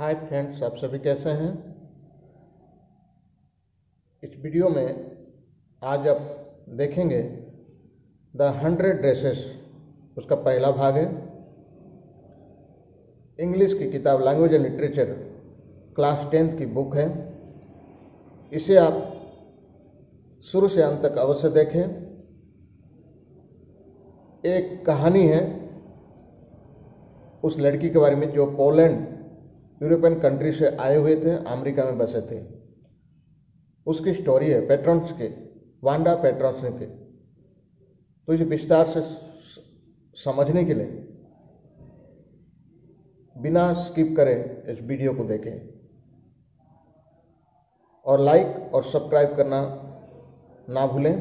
Hi friends, आप सभी कैसे हैं। इस वीडियो में आज आप देखेंगे द 100 ड्रेसेस, उसका पहला भाग है। इंग्लिश की किताब language and literature class 10th की बुक है। इसे आप शुरू से अंत तक अवश्य देखें। एक कहानी है उस लड़की के बारे में जो पोलैंड यूरोपियन कंट्री से आए हुए थे, अमेरिका में बसे थे। उसकी स्टोरी है पेट्रॉन्स के, वांडा पेट्रॉन्स के। तो इसे विस्तार से समझने के लिए बिना स्किप करे इस वीडियो को देखें और लाइक और सब्सक्राइब करना ना भूलें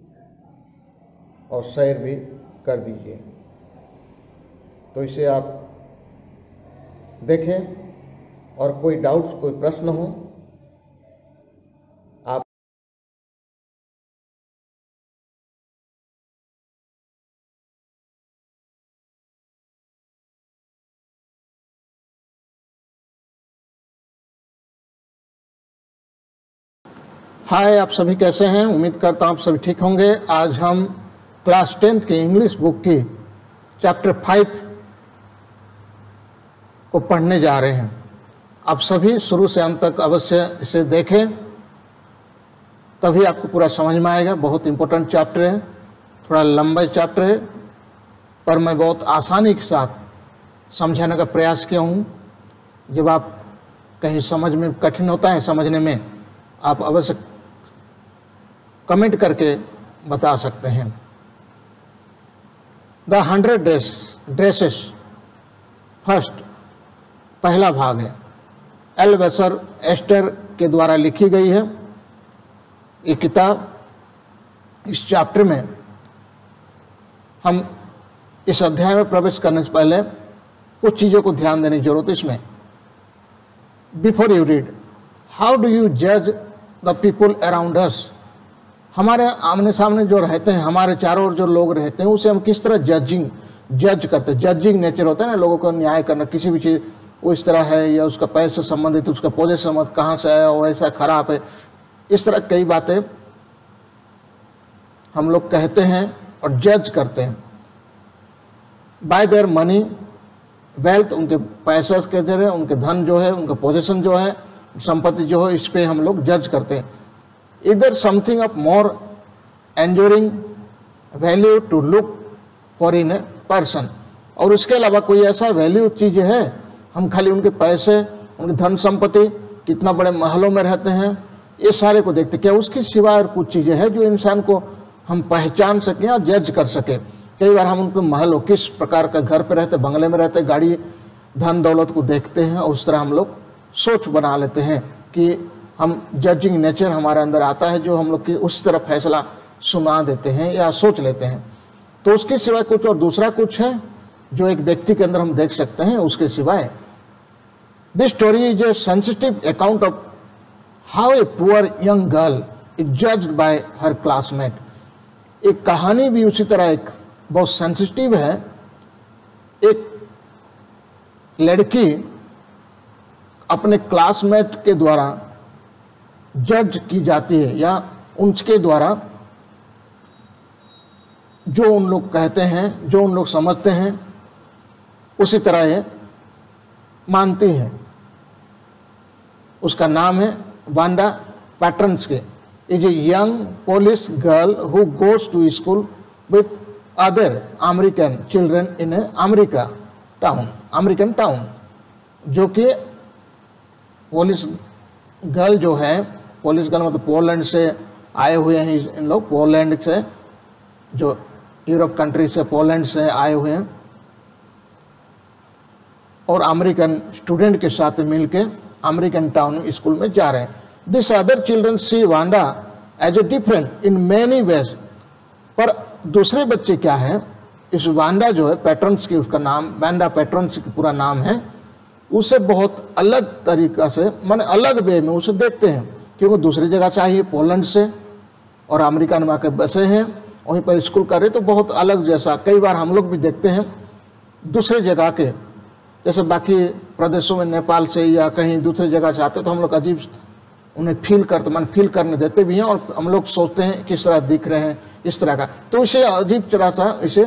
और शेयर भी कर दीजिए। तो इसे आप देखें और कोई डाउट्स, कोई प्रश्न हो आप हाय, आप सभी कैसे हैं। उम्मीद करता हूं आप सभी ठीक होंगे। आज हम क्लास 10th की इंग्लिश बुक की चैप्टर 5 को पढ़ने जा रहे हैं। आप सभी शुरू से अंत तक अवश्य इसे देखें, तभी आपको पूरा समझ में आएगा। बहुत इंपॉर्टेंट चैप्टर है, थोड़ा लंबा चैप्टर है, पर मैं बहुत आसानी के साथ समझाने का प्रयास किया हूँ। जब आप कहीं समझ में कठिन होता है समझने में, आप अवश्य कमेंट करके बता सकते हैं। द 100 ड्रेसेस फर्स्ट, पहला भाग है। एल वेसर एस्टर के द्वारा लिखी गई है ये किताब। इस चैप्टर में हम इस अध्याय में प्रवेश करने से पहले कुछ चीज़ों को ध्यान देने की जरूरत है इसमें। Before you read, how do you जज द पीपुल अराउंड अस। हमारे आमने सामने जो रहते हैं, हमारे चारों ओर जो लोग रहते हैं, उसे हम किस तरह जज करते हैं। जजिंग नेचर होता है ना, लोगों को न्याय करना। किसी भी चीज़ वो इस तरह है या उसका पैसे से संबंधित, उसका पोजीशन संबंधित, कहाँ से आया, वो ऐसा खराब है, इस तरह कई बातें हम लोग कहते हैं और जज करते हैं। बाय देयर मनी, वेल्थ, उनके पैसे के जरिए, उनके धन जो है, उनका पोजीशन जो है, संपत्ति जो है, इस पे हम लोग जज करते हैं। इधर something of more enduring value to look for in a person, और उसके अलावा कोई ऐसा वैल्यू चीज है, हम खाली उनके पैसे, उनकी धन संपत्ति, कितना बड़े महलों में रहते हैं, ये सारे को देखते। क्या उसके सिवाय और कुछ चीजें हैं जो इंसान को हम पहचान सकें या जज कर सके। कई बार हम उनके महल, किस प्रकार का घर पे रहते, बंगले में रहते, गाड़ी, धन दौलत को देखते हैं और उस तरह हम लोग सोच बना लेते हैं कि हम जजिंग नेचर हमारे अंदर आता है, जो हम लोग की उस तरह फैसला सुना देते हैं या सोच लेते हैं। तो उसके सिवाय कुछ और दूसरा कुछ है जो एक व्यक्ति के अंदर हम देख सकते हैं उसके सिवाय। This story is a sensitive account of how a poor young girl is judged by her classmate. एक कहानी भी उसी तरह एक बहुत सेंसिटिव है। एक लड़की अपने क्लासमेट के द्वारा जज की जाती है, या उनके द्वारा जो उन लोग कहते हैं, जो उन लोग समझते हैं, उसी तरह ये मानती है। उसका नाम है वांडा पेट्रॉन्स के। Is a young Polish girl who goes to school with other American children in a American town. जो कि पोलिश गर्ल जो है, पोलिश गर्ल मतलब पोलैंड से आए हुए हैं इन लोग, पोलैंड से, जो यूरोप कंट्री से, पोलैंड से आए हुए हैं, और अमेरिकन स्टूडेंट के साथ मिलके अमेरिकन टाउन स्कूल में जा रहे हैं। This other children see Wanda as a different in many ways. पर दूसरे बच्चे क्या है, इस वांडा जो है पेट्रॉन्स की, उसका नाम वांडा पेट्रॉन्स की पूरा नाम है, उसे बहुत अलग तरीका से, माने अलग वे में उसे देखते हैं, क्योंकि दूसरी जगह से आई है, पोलैंड से, और अमेरिका में आकर बसे हैं, वहीं पर स्कूल कर रहे, तो बहुत अलग जैसा। कई बार हम लोग भी देखते हैं दूसरे जगह के जैसे बाकी प्रदेशों में नेपाल से या कहीं दूसरी जगह से आते तो हम लोग अजीब उन्हें फील करते, मन फील करने देते भी हैं, और हम लोग सोचते हैं किस तरह दिख रहे हैं, इस तरह का। तो इसे अजीब तरह सा इसे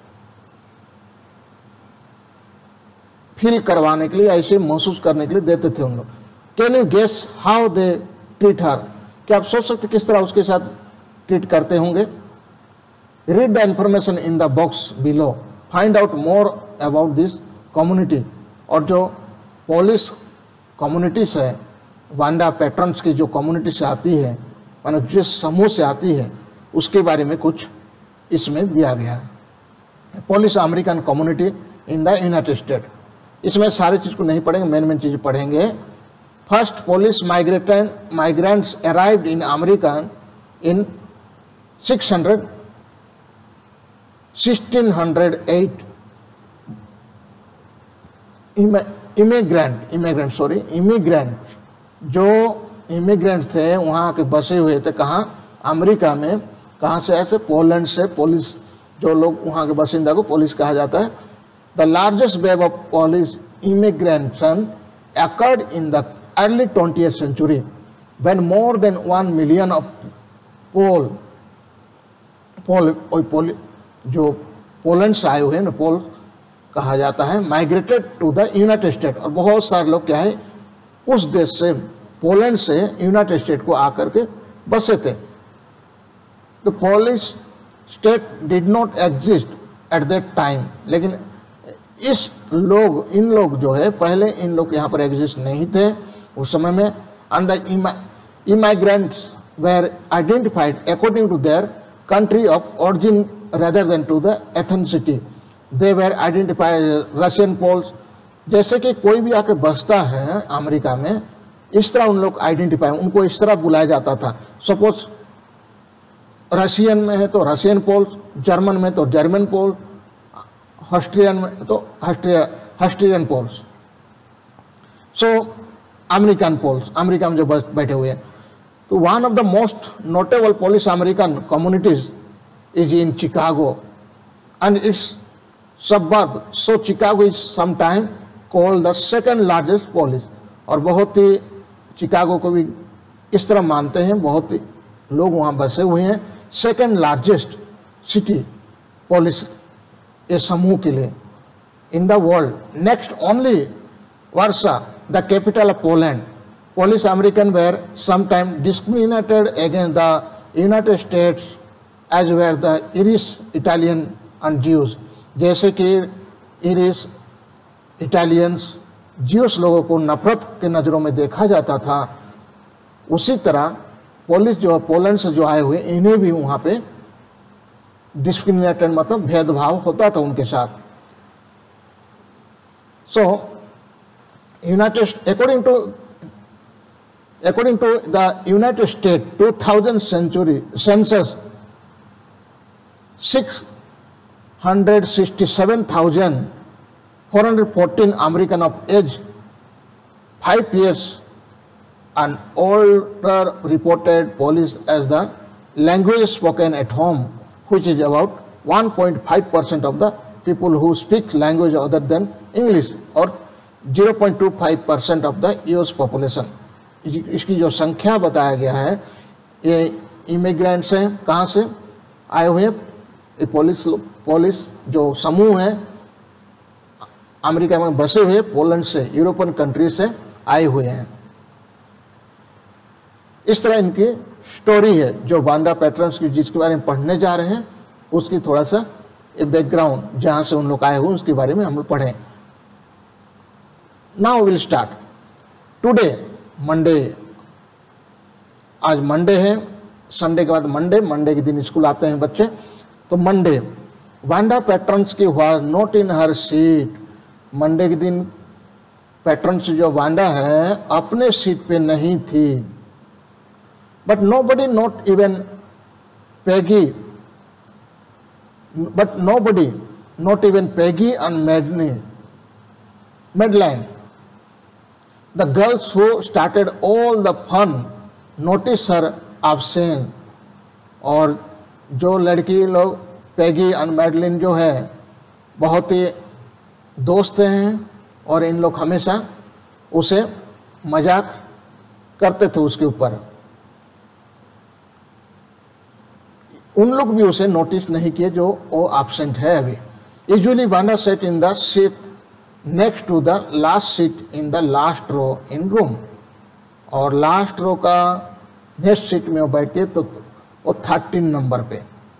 फील करवाने के लिए, ऐसे महसूस करने के लिए देते थे उन लोग। Can you guess how they treat her? क्या आप सोच सकते किस तरह उसके साथ ट्रीट करते होंगे? Read the information in the box below, find out more about this community. और जो पोलिस कम्युनिटीज है, वांडा पैटर्न्स की जो कम्युनिटी से आती है, मानो जिस समूह से आती है, उसके बारे में कुछ इसमें दिया गया है। Polish American community in the United State, इसमें सारी चीज को नहीं पढ़ेंगे, मेन चीज पढ़ेंगे। First Polish migrants arrived in America in 1608। Immigrant जो इमिग्रेंट्स थे वहाँ के बसे हुए थे, कहाँ? अमेरिका में। कहाँ से? ऐसे पोलैंड से। पोलिस जो लोग वहाँ के बासिंदा को पोलिस कहा जाता है। The largest wave of Polish immigration occurred in the early 20th century when more than 1 million of जो पोलैंड से आए हुए हैं, पोल कहा जाता है, migrated to the United State. और बहुत सारे लोग क्या है, उस देश से, पोलैंड से यूनाइटेड स्टेट को आकर के बसे थे। The Polish state did not exist at that time, लेकिन इन लोग जो है, पहले इन लोग यहाँ पर एग्जिस्ट नहीं थे उस समय में। And the immigrants were identified according to their country of origin rather than to the ethnicity. They were identified as Russian Poles. जैसे कि कोई भी आके बसता है अमेरिका में, इस तरह उन लोग आइडेंटिफाई, उनको इस तरह बुलाया जाता था। सपोज रशियन में है तो रशियन पोल, जर्मन में तो जर्मन पोल, ऑस्ट्रियन में तो Austrian Poles. So American Poles, America में जो बैठे हुए हैं। तो one of the most notable Polish American communities is in Chicago and its suburb. So Chicago is sometimes called the second largest Polish. और बहुत ही चिकागो को भी इस तरह मानते हैं, बहुत ही लोग वहाँ बसे हुए हैं। सेकेंड लार्जेस्ट सिटी पोलिस ये समूह के लिए in the world, next only Warsaw the capital of Poland. Polish American were sometimes discriminated against the United States as were the Irish, Italian and Jews. जैसे कि इरिश, इटालियंस, ज्यूस लोगों को नफरत के नज़रों में देखा जाता था, उसी तरह पोलिश जो पोलैंड से जो आए हुए, इन्हें भी वहाँ पे डिस्क्रिमिनेटेड, मतलब भेदभाव होता था उनके साथ। So United According to the United States 2000 census, 667,414 American of age 5 years and older reported Polish as the language spoken at home, which is about 1.5% of the people who speak language other than English, or 0.25% of the US population. इसकी जो संख्या बताया गया है, ये immigrants हैं, कहाँ से आए हुए हैं, ये पोलिश जो समूह है अमेरिका में बसे हुए, पोलैंड से, यूरोपियन कंट्री से आए हुए हैं। इस तरह इनकी स्टोरी है जो वांडा पैटर्न्स की, जिसके बारे में पढ़ने जा रहे हैं, उसकी थोड़ा सा बैकग्राउंड, जहाँ से उन लोग आए हुए उसके बारे में हम लोग पढ़ें। Now will start today Monday. आज मंडे है, संडे के बाद मंडे के दिन स्कूल आते हैं बच्चे। तो मंडे, वांडा पैटर्न्स की was not in her seat. Monday के दिन पैटर्न्स जो वांडा है अपने सीट पे नहीं थी। But nobody, not even Peggy, and Madeline, the girls who started all the fun noticed her absence। और जो लड़की लोग, पेगी और मैडलिन जो है, बहुत ही दोस्त हैं, और इन लोग हमेशा उसे मजाक करते थे उसके ऊपर। उन लोग भी उसे नोटिस नहीं किए जो वो एब्सेंट है अभी। Usually Wanda sat in the seat next to the last seat in the last row in room, और लास्ट रो का नेक्स्ट सीट में वो बैठती है तो वो 13 नंबर पे।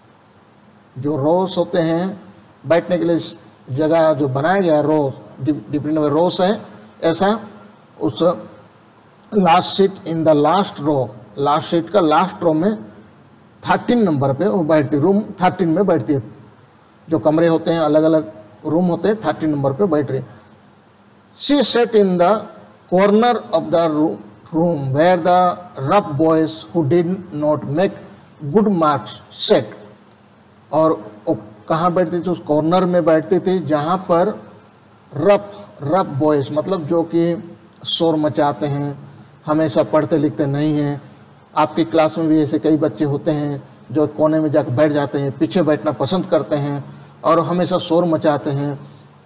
जो रोज होते हैं बैठने के लिए जगह जो बनाया गया है, रोज डिफरेंट रोज है, ऐसा उस last seat in the last row, last seat का लास्ट रो में 13 नंबर पे वो बैठती, रूम 13 में बैठती है। जो कमरे होते हैं अलग अलग रूम होते हैं, 13 नंबर पे बैठ रही। She sat in the corner of the room where the rough boys who did not make good marks sat, और वो कहाँ बैठती थी? उस कॉर्नर में बैठती थी जहाँ पर रफ बॉयज मतलब जो कि शोर मचाते हैं, हमेशा पढ़ते लिखते नहीं हैं। आपकी क्लास में भी ऐसे कई बच्चे होते हैं जो कोने में जाकर बैठ जाते हैं, पीछे बैठना पसंद करते हैं और हमेशा शोर मचाते हैं,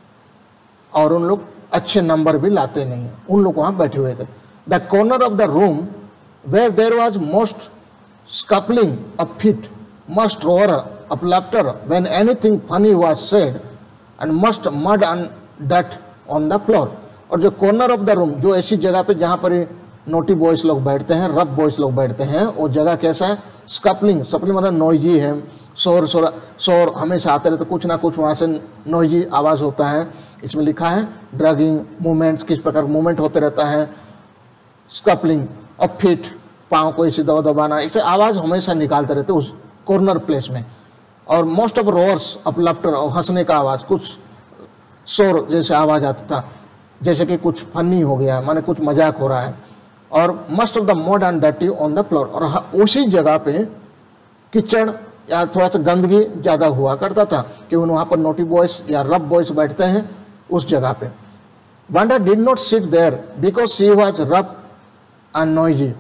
और उन लोग अच्छे नंबर भी लाते नहीं हैं। उन लोग वहाँ बैठे हुए थे। The corner of the room where there was most scuffling of feet, most roar of laughter when anything funny was said, and most mud and डट ऑन द फ्लोर। और जो कॉर्नर ऑफ द रूम, जो ऐसी जगह पे जहाँ पर naughty boys लोग बैठते हैं, रफ बॉयज लोग बैठते हैं, वो जगह कैसा है? स्कपलिंग, स्कपलिंग मतलब नॉइजी है, शोर हमेशा आते रहते, कुछ ना कुछ वहाँ से नॉइजी आवाज़ होता है। इसमें लिखा है ड्रगिंग मूवमेंट्स, किस प्रकार मूवमेंट होते रहता है। स्कपलिंग और फीट, पाँव को इसे दबाना, इसे आवाज़ हमेशा निकालते रहते उस कॉर्नर प्लेस में। और most of roars of laughter, और हंसने का आवाज़, कुछ शोर जैसे आवाज़ आता था, जैसे कि कुछ फनी हो गया, माने कुछ मजाक हो रहा है। और most of the mud and dirty on the floor, और उसी जगह पे कीचड़ या थोड़ा सा गंदगी ज़्यादा हुआ करता था कि वहाँ पर नोटी बॉयज या रफ बॉयज बैठते हैं उस जगह पे। Wanda did not sit there because she was rough and noisy.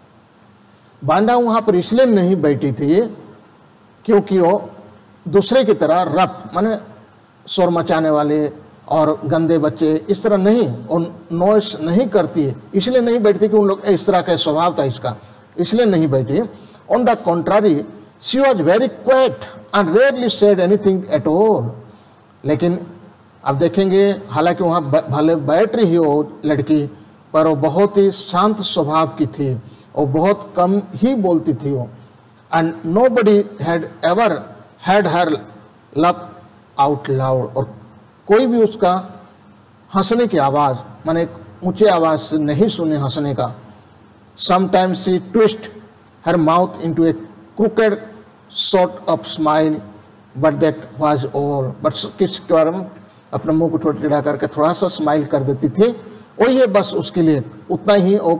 Wanda वहाँ पर इसलिए नहीं बैठी थी क्योंकि वो दूसरे की तरह रफ माने शोर मचाने वाले और गंदे बच्चे इस तरह नहीं, और नॉइस नहीं करती है, इसलिए नहीं बैठती कि उन लोग इस तरह का स्वभाव था इसका, इसलिए नहीं बैठी। On the contrary she was very quiet and rarely said anything at all. लेकिन अब देखेंगे, हालांकि वहाँ भले बैठ रही हो लड़की, पर वो बहुत ही शांत स्वभाव की थी, वो बहुत कम ही बोलती थी वो। And nobody had ever heard her laugh out loud, और कोई भी उसका हंसने की आवाज़ माने ऊंचे आवाज़ से नहीं सुने हंसने का। Sometimes she twist her mouth into a crooked sort of smile but that was all. But किस के बारे में अपने मुंह को थोड़ा टेढ़ा करके थोड़ा सा स्माइल कर देती थी, वही है बस उसके लिए, उतना ही वो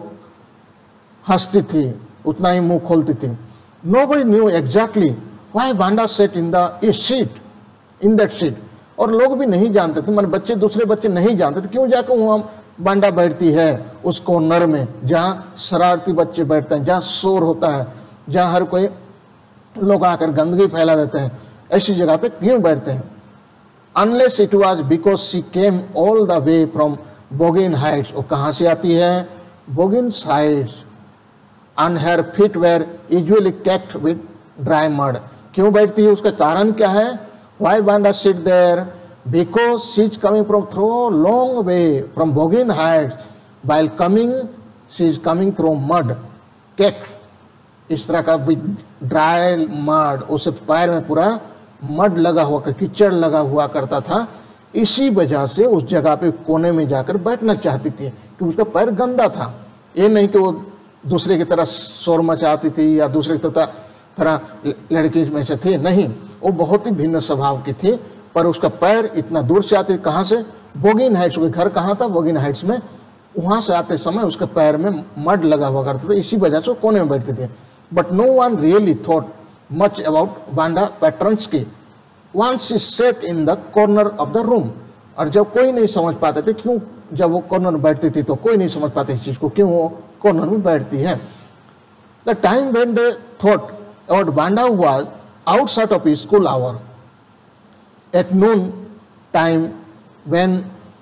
हंसती थी, उतना ही मुंह खोलती थी। Nobody knew exactly why Wanda sat in the seat in that seat, और लोग भी नहीं जानते थे, मतलब बच्चे, दूसरे बच्चे नहीं जानते थे क्यों जाकर वहाँ वांडा बैठती है उस कॉर्नर में जहाँ शरारती बच्चे बैठते हैं, जहाँ शोर होता है, जहाँ हर कोई लोग आकर गंदगी फैला देते हैं, ऐसी जगह पे क्यों बैठते हैं। Unless it was because she came all the way from Boggins Heights, वो कहाँ से आती है? Boggins Heights. And her feet were usually caked with dry mud. क्यों बैठती है, उसका कारण क्या है? Why Wanda sit there? Because she is coming from through long way from Bogin Heights. While coming, she is coming through mud, cake. इस तरह का with dry mud, उसे पैर में पूरा मड लगा हुआ, कीचड़ लगा हुआ करता था। इसी वजह से उस जगह पे कोने में जाकर बैठना चाहती थी कि उसका पैर गंदा था। ये नहीं कि वो दूसरे की तरह शोर मचाती थी या दूसरे की तरह लड़की में से थी, नहीं, वो बहुत ही भिन्न स्वभाव की थी। पर उसका पैर इतना दूर से आते, कहाँ से? Boggins Heights. घर कहाँ था? बोगिन हाइट्स में। वहाँ से आते समय उसके पैर में मड लगा हुआ करता था, इसी वजह से वो कोने में बैठते थे। But no one really thought much about Wanda Petronski once she sat in the corner of the room. और जब कोई नहीं समझ पाते थे क्यों, जब वो कॉर्नर में बैठती थी तो कोई नहीं समझ पाते इस चीज को, क्यों वो कॉर्नर में बैठती है। The time when they thought about Wanda was outside of his school hour at noon time when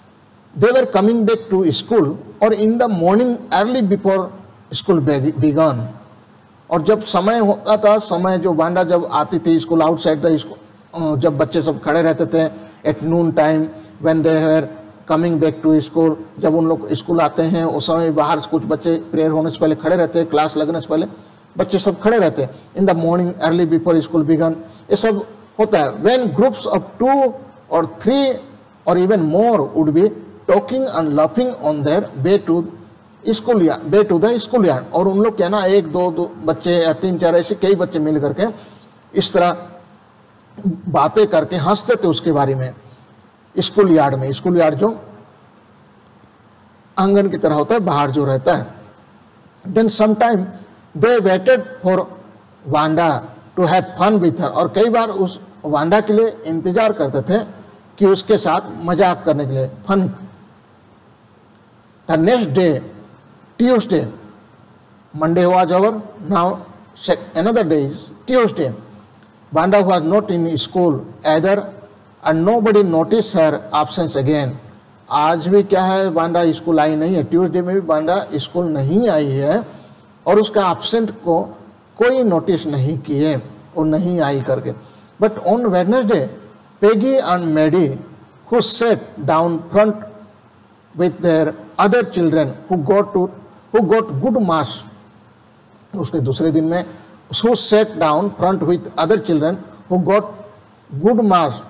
they were coming back to school or in the morning early before school began. और जब समय होता था, समय जो Wanda जब आती थी स्कूल आउटसाइड द स्कूल, जब बच्चे सब खड़े रहते थे at noon time when they were coming back to school, जब उन लोग स्कूल आते हैं उस समय बाहर कुछ बच्चे प्रेयर होने से पहले खड़े रहते हैं, क्लास लगने से पहले बच्चे सब खड़े रहते हैं in the morning early before school began, ये सब होता है. When groups of 2 or 3 or even more would be talking and laughing on their way to school या way to the school yard. और उन लोग क्या ना 1-2 बच्चे या 3-4 ऐसे कई बच्चे मिल करके इस तरह बातें करके हंसते थे उसके बारे में स्कूल यार्ड में. स्कूल यार्ड जो आंगन की तरह होता है बाहर जो रहता है. Then sometimes they waited for Wanda to have fun with her. और कई बार उस वांडा के लिए इंतजार करते थे कि उसके साथ मजाक करने के लिए, fun. The next day Tuesday, Monday was over, now another day is Tuesday. Wanda was not in school either and nobody noticed her absence again. आज भी क्या है, वांडा स्कूल आई नहीं है. ट्यूसडे में भी वांडा स्कूल नहीं आई है और उसका एब्सेंट को कोई नोटिस नहीं किए और नहीं आई करके. But on Wednesday Peggy and Maddie who sat down front with their other children who got good marks. उसके दूसरे दिन में who sat down front with other children who got good marks.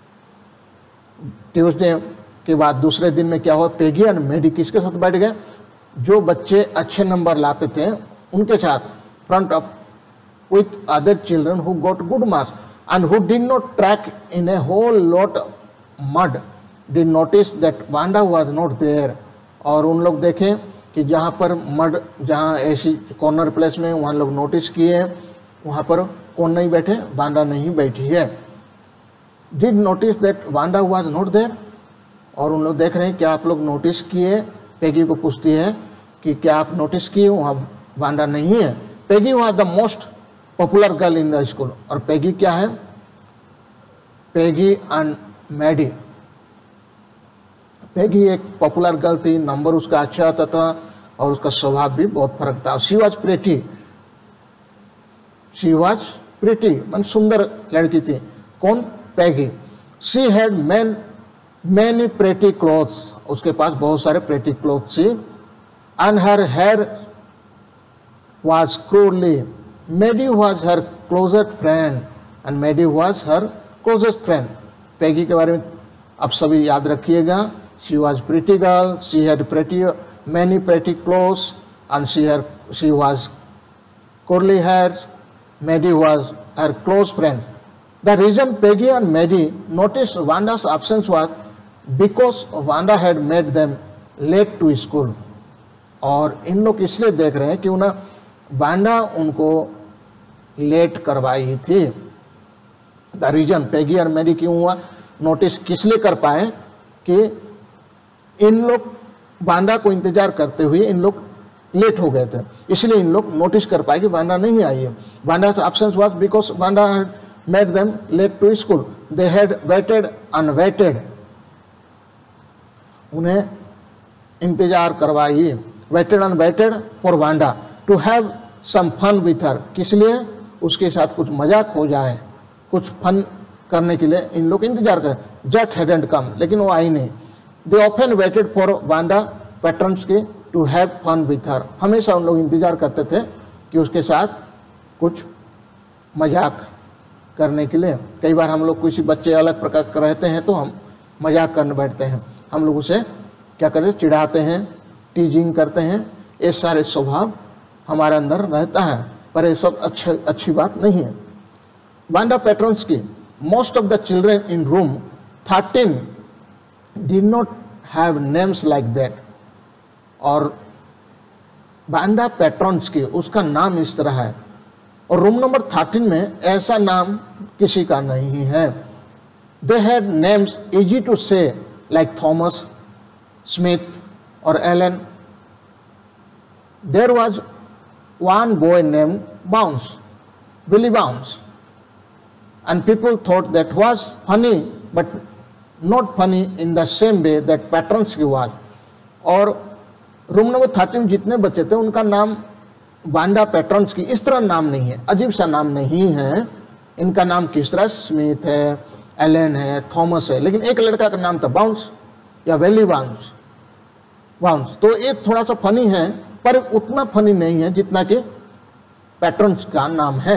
Tuesday के बाद दूसरे दिन में क्या हुआ, पेगी एंड मेडी किसके साथ बैठ गए, जो बच्चे अच्छे नंबर लाते थे उनके साथ, front of with other children who got good marks and who did not track in a whole lot of mud did notice that Wanda was not there. और उन लोग देखें कि जहाँ पर मड, जहाँ ऐसी कॉर्नर प्लेस में वहाँ लोग नोटिस किए वहाँ पर कौन नहीं बैठे, वांडा नहीं बैठी है. Did notice that Wanda was not there. और उन लोग देख रहे हैं क्या आप लोग नोटिस किए, पेगी को पूछती है कि क्या आप नोटिस किए वहाँ वांडा नहीं है. Peggy was the most popular girl in the school. और पेगी क्या है, पेगी एंड मैडी. पेगी एक पॉपुलर गर्ल थी, नंबर उसका अच्छा आता था और उसका स्वभाव भी बहुत फर्क था. She was pretty, she was pretty मन सुंदर लड़की थी. कौन, Peggy. She had many pretty clothes, उसके पास बहुत सारे प्रेटी क्लोथ्स थी. And her hair was curly. Maddie was her closest friend and Maddie was her closest friend. Peggy के बारे में आप सभी याद रखिएगा. She was pretty girl. She had many pretty clothes, and she was curly hair. Maddie was her close friend. The reason Peggy and Maddie noticed Wanda's absence was because Wanda had made them late to school. और इन लोग इसलिए देख रहे हैं कि उन्हें Wanda उनको late करवाई थी. द रीजन पेगी और मेडी क्यों हुआ, नोटिस किस लिए कर पाए कि इन लोग वांडा को इंतजार करते हुए इन लोग लेट हो गए थे, इसलिए इन लोग नोटिस कर पाए कि वांडा नहीं आई है. वांडा's absence was because Wanda had made them late to school. They had waited and waited. उन्हें इंतजार करवाई, waited and waited for Wanda to have some fun with her. किस लिए, उसके साथ कुछ मजाक हो जाए, कुछ फन करने के लिए इन लोग इंतजार करें. Just hadn't come, लेकिन वो आई नहीं. They often waited for Wanda patrons के to have fun with her. हमेशा उन लोग इंतजार करते थे कि उसके साथ कुछ मजाक करने के लिए. कई बार हम लोग किसी बच्चे अलग प्रकार के रहते हैं तो हम मजाक करने बैठते हैं, हम लोग उसे क्या करते हैं, चिढ़ाते हैं, टीजिंग करते हैं. ये सारे स्वभाव हमारे अंदर रहता है, पर ये सब अच्छी बात नहीं है. Wanda Petronski most of the children in room 13 did not have names like that. और वांडा पैट्रन्स की उसका नाम इस तरह है और रूम नंबर 13 में ऐसा नाम किसी का नहीं है. They had names easy to say like Thomas, Smith or Allen. There was one boy named Bounce, Billy Bounce, and people thought that was funny, but not funny in the same way that Petronsky was. और room number 13 में जितने बच्चे थे उनका नाम Wanda Petronski इस तरह नाम नहीं है, अजीब सा नाम नहीं है। इनका नाम किस तरह स्मिथ है, एलन है, थॉमस है, लेकिन एक लड़का का नाम था बाउंस या वेली बाउंस बाउंस। तो ये थोड़ा सा फनी है पर उतना फनी नहीं है जितना कि पेट्रोन्स का नाम है।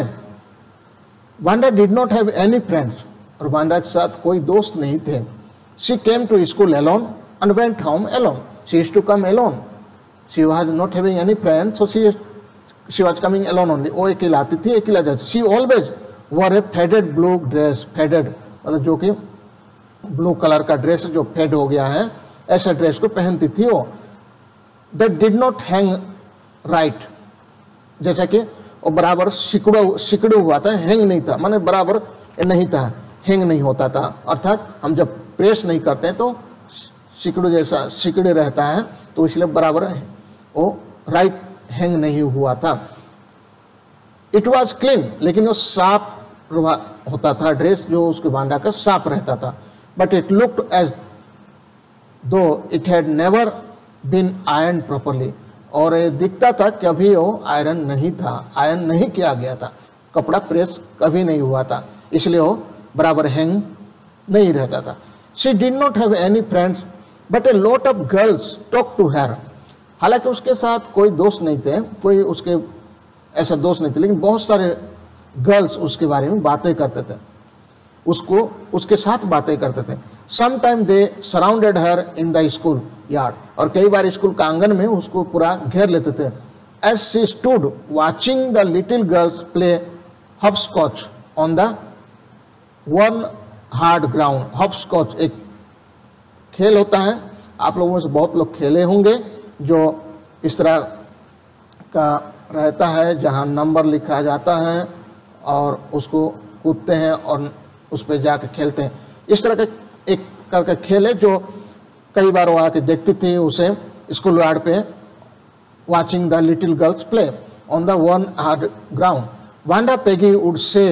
Wanda did not have any friends, और वांडा के साथ कोई दोस्त नहीं थे। She came to school alone and went home alone. She used to come alone, she was not having any friends, so she was coming alone only. वो अकेला आती थी, अकेला जाती। She always wore a faded blue dress, faded मतलब जो कि blue colour का ड्रेस जो फेड हो गया है, ऐसा ड्रेस को पहनती थी वो। That did not hang right, जैसा कि वो बराबर सिकड़ो हुआ था, हैंग नहीं था, माने बराबर नहीं था, हैंग नहीं होता था। अर्थात हम जब प्रेस नहीं करते हैं तो सिकड़ो जैसा सिकड़े रहता है, तो इसलिए बराबर वो राइट हैंग नहीं हुआ था। इट वॉज क्लीन, लेकिन वो साफ होता था, ड्रेस जो उसके वांडा का साफ रहता था। But it looked as though it had never been iron properly, और ये दिखता था कि अभी वो आयरन नहीं था, आयरन नहीं किया गया था, कपड़ा प्रेस कभी नहीं हुआ था, इसलिए वो बराबर हैंग नहीं रहता था। She did not have any friends but a lot of girls talk to her. हालांकि उसके साथ कोई दोस्त नहीं थे, कोई उसके ऐसा दोस्त नहीं थे, लेकिन बहुत सारे गर्ल्स उसके बारे में बातें करते थे, उसको उसके साथ बातें करते थे। Sometimes they surrounded her in the school yard, और कई बार स्कूल का आंगन में उसको पूरा घेर लेते थे। As she stood watching the little girls play hopscotch on the worn hard ground. Hopscotch एक खेल होता है, आप लोगों में से बहुत लोग खेले होंगे, जो इस तरह का रहता है जहां नंबर लिखा जाता है और उसको कूदते हैं और उस पर जाके खेलते हैं। इस तरह का एक करके खेल है जो कई बार वो आके देखती थी उसे स्कूल यार्ड पे, watching the little girls play on the worn hard ground. Wanda Peggy would say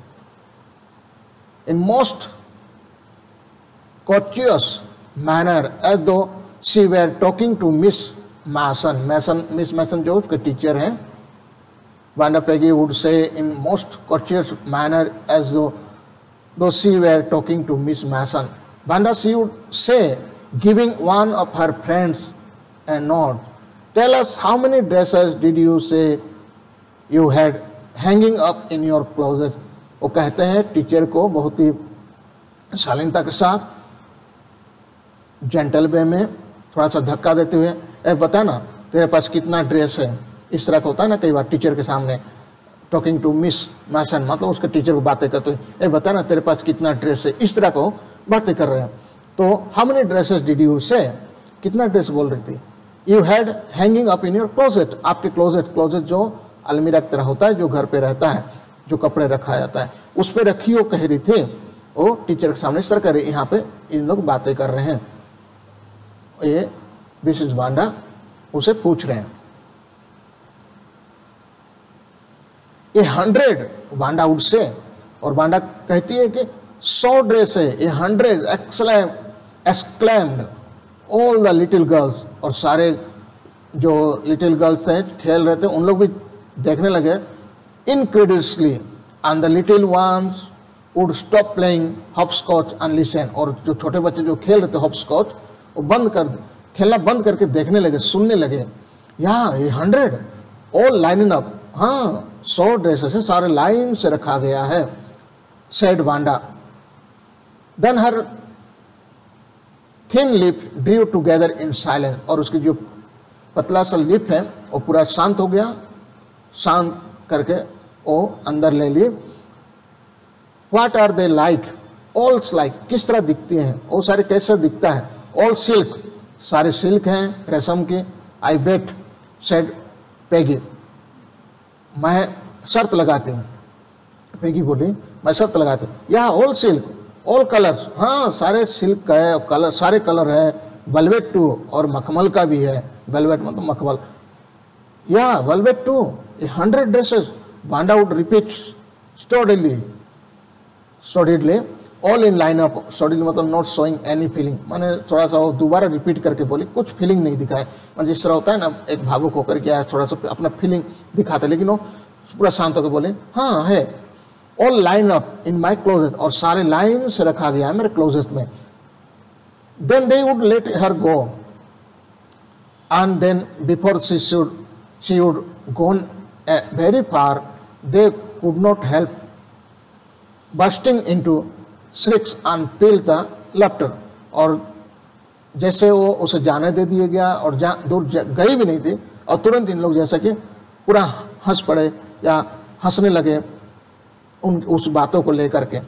in most courteous manner as though she were talking to Miss Mason. Miss Mason जो उसके टीचर हैं। Wanda Peggy would say in most courteous manner as though she were talking to Miss Mason. Wanda, she would say, giving one of her friends a nod, tell us how many dresses did you say you had hanging up in your closet. वो कहते हैं teacher को बहुत ही शालीनता के साथ, gentle वे में, थोड़ा सा धक्का देते हुए, ए बता ना तेरे पास कितना ड्रेस है। इस तरह का होता है ना कई बार टीचर के सामने, टॉकिंग टू मिस मैसन, मतलब उसके टीचर को बातें करते हुए, ए बता ना तेरे पास कितना ड्रेस है, इस तरह को बातें कर रहे हैं। तो how many dresses did you say, कितना ड्रेस बोल रही थी। You had hanging up in your closet, आपके क्लोजेट, क्लोजेट जो अलमीरा की तरह होता है जो घर पे रहता है, जो कपड़े रखा जाता है, उस पर रखी वो कह रही थी। वो टीचर के सामने इस तरह कर रही, यहाँ पे इन लोग बातें कर रहे हैं, ये दिस इज वांडा उसे पूछ रहे हैं। ये 100 वांडा वुड से, और वांडा कहती है कि 100 ड्रेस है, ये 100 exclaimed all the little girls, और सारे जो लिटिल गर्ल्स हैं खेल रहे थे उन लोग भी देखने लगे। Incredibly and the little ones would stop playing hopscotch and listen, और जो छोटे बच्चे जो खेल रहे थे हॉपस्कॉच वो खेलना बंद करके देखने लगे, सुनने लगे। यहाँ ये 100 ऑल लाइन अप, हाँ 100 ड्रेसेस है, सारे लाइन से रखा गया है, said Wanda. Then her thin lip drew together in silence, और उसकी जो पतला सा लिप है वो पूरा शांत हो गया, शांत करके वो अंदर ले ली। What are they like, all like, किस तरह दिखती हैं वो सारे, कैसा दिखता है। ऑल सिल्क, सारे सिल्क हैं रेशम के। आई बेट सेड पेगी, मैं शर्त लगाती हूँ, पेगी बोली मैं शर्त लगाती हूँ। या ऑल सिल्क, ऑल कलर्स, हाँ सारे सिल्क का है, कलर सारे कलर है। वेलवेट टू, और मखमल का भी है, वेलवेट मतलब मखमल। या velvet too, 100 dresses, Wanda would repeat stolidly, all in line up, suddenly मतलब नॉट शोइंग एनी फीलिंग, माने थोड़ा सा वो दोबारा रिपीट करके बोली, कुछ फीलिंग नहीं दिखाए। मतलब जिस तरह होता है ना, एक भावुक होकर के थोड़ा सा अपना फीलिंग दिखाते, लेकिन वो पूरा शांत होकर बोले हाँ है। All line up in my closet, और सारे लाइन से रखा गया है मेरे क्लोजेट में। Then they would let her go, and then before she would gone very far, they could not help bursting into shrieks and feel the laughter। और जैसे वो उसे जाने दे दिया गया और दूर गई भी नहीं थी, और तुरंत इन लोग जैसा कि पूरा हंस पड़े या हंसने लगे उस बातों को लेकर के।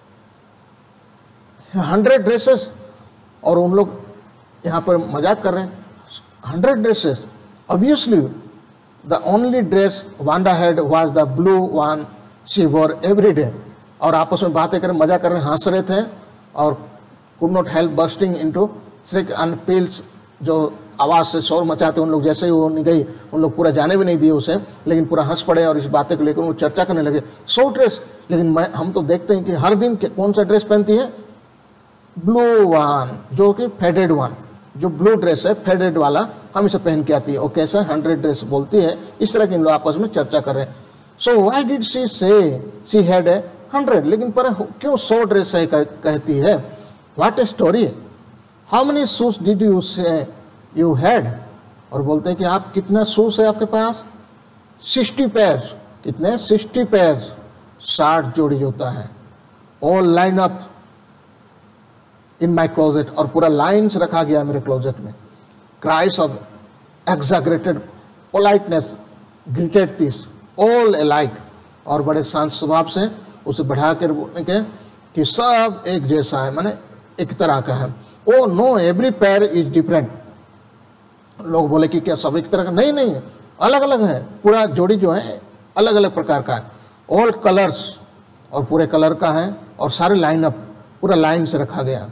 100 ड्रेसेस, और उन लोग यहाँ पर मजाक कर रहे हैं। 100 dresses, obviously the only dress Wanda had was the blue one she wore every day। और आपस में बातें कर मजा कर रहे, हंस रहे थे, और could not help bursting into shriek and peals, जो आवाज़ से शोर मचाते उन लोग। जैसे ही वो नहीं गई, उन लोग पूरा जाने भी नहीं दिए उसे, लेकिन पूरा हंस पड़े और इस बातें को लेकर वो चर्चा करने लगे। 100 ड्रेस, लेकिन हम तो देखते हैं कि हर दिन कौन सा ड्रेस पहनती है, ब्लू वन, जो कि फेडेड वन, जो ब्लू ड्रेस है फेडेड वाला हमेशा पहन के आती है। और कैसा 100 ड्रेस बोलती है, इस तरह के इन लोग आपस में चर्चा कर रहे हैं। So why did she say she had 100, लेकिन पर क्यों 100 ड्रेस है कहती है। What a story, how many shoes did you say you had, और बोलते हैं कि आप कितना शूज है आपके पास, 60 पेयर्स, कितने 60 पेयर्स, 60 जोड़ी जूता है। All line up in my closet, और पूरा लाइन से रखा गया मेरे क्लोजेट में। Cries of exaggerated politeness greeted this all alike, और बड़े शांत स्वभाव से उसे बढ़ा कर बोलने के कि सब एक जैसा है, माने एक तरह का है। Oh no every pair is different, लोग बोले कि क्या सब एक तरह का, नहीं नहीं, अलग अलग है, पूरा जोड़ी जो है अलग अलग प्रकार का है। ऑल कलर्स, और पूरे कलर का है, और सारे लाइन अप पूरा लाइन से रखा गया।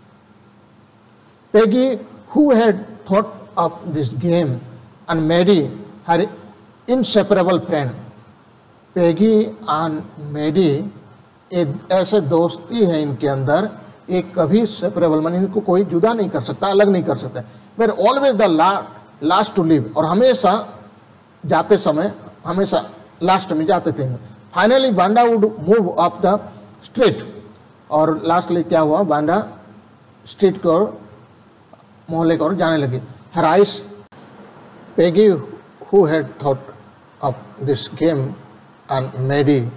Peggy, who had thought of this game, and Maddie, her inseparable friend। Peggy and Maddie, एक ऐसे दोस्ती है इनके अंदर, एक कभी सेपरेबल, माने इनको कोई जुदा नहीं कर सकता, अलग नहीं कर सकता। Were always the last to leave, और हमेशा जाते समय हमेशा लास्ट में जाते थे। Finally, Wanda would move up the street, और लास्टली क्या हुआ, वांडा स्ट्रीट की ओर, मोहल्ले की ओर जाने लगी। Her eyes, Peggy, who had thought of this game, and Maddie,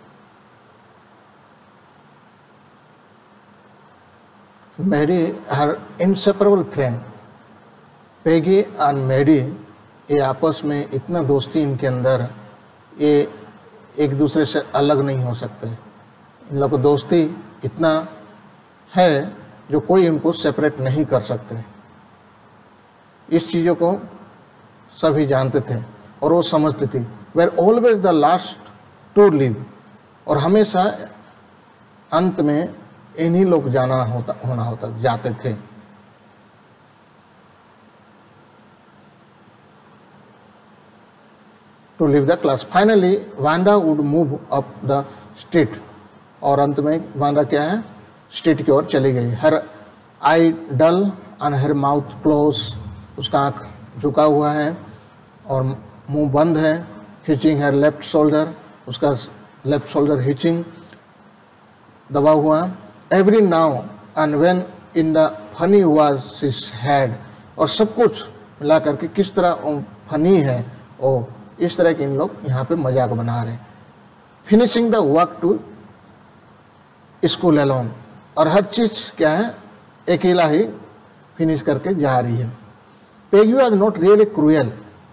her inseparable friend, Peggy and Maddie, ये आपस में इतना दोस्ती इनके अंदर, ये एक दूसरे से अलग नहीं हो सकते। इन लोगों को दोस्ती इतना है जो कोई इनको सेपरेट नहीं कर सकते। इस चीज़ों को सभी जानते थे और वो समझते थे। Were always the last to leave, और हमेशा अंत में इन्हीं लोग होना होता जाते थे। To leave the class. Finally Wanda would move up the street, और अंत में वांडा क्या है, स्ट्रीट की ओर चली गई। Her eye dull and her mouth closed, उसका आँख झुका हुआ है और मुंह बंद है। हिचिंग हर लेफ्ट शोल्डर, उसका लेफ्ट शोल्डर हिचिंग दबा हुआ। Every now and when in the funny was his head, और सब कुछ मिला करके किस तरह फनी है ओ, इस तरह के इन लोग यहाँ पे मजाक बना रहे हैं। Finishing the work to school alone, और हर चीज़ क्या है, अकेला ही फिनिश करके जा रही है। Peggy was not really cruel,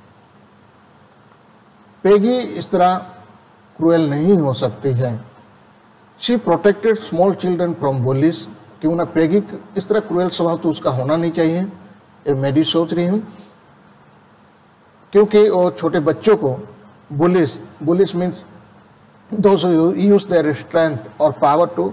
Peggy इस तरह क्रूएल नहीं हो सकती है। She protected small children from bullies, क्यों ना पेगी इस तरह क्रूएल स्वभाव तो उसका होना नहीं चाहिए, ये मैं सोच रही हूँ, क्योंकि वो छोटे बच्चों को bullies means those who use their strength और power to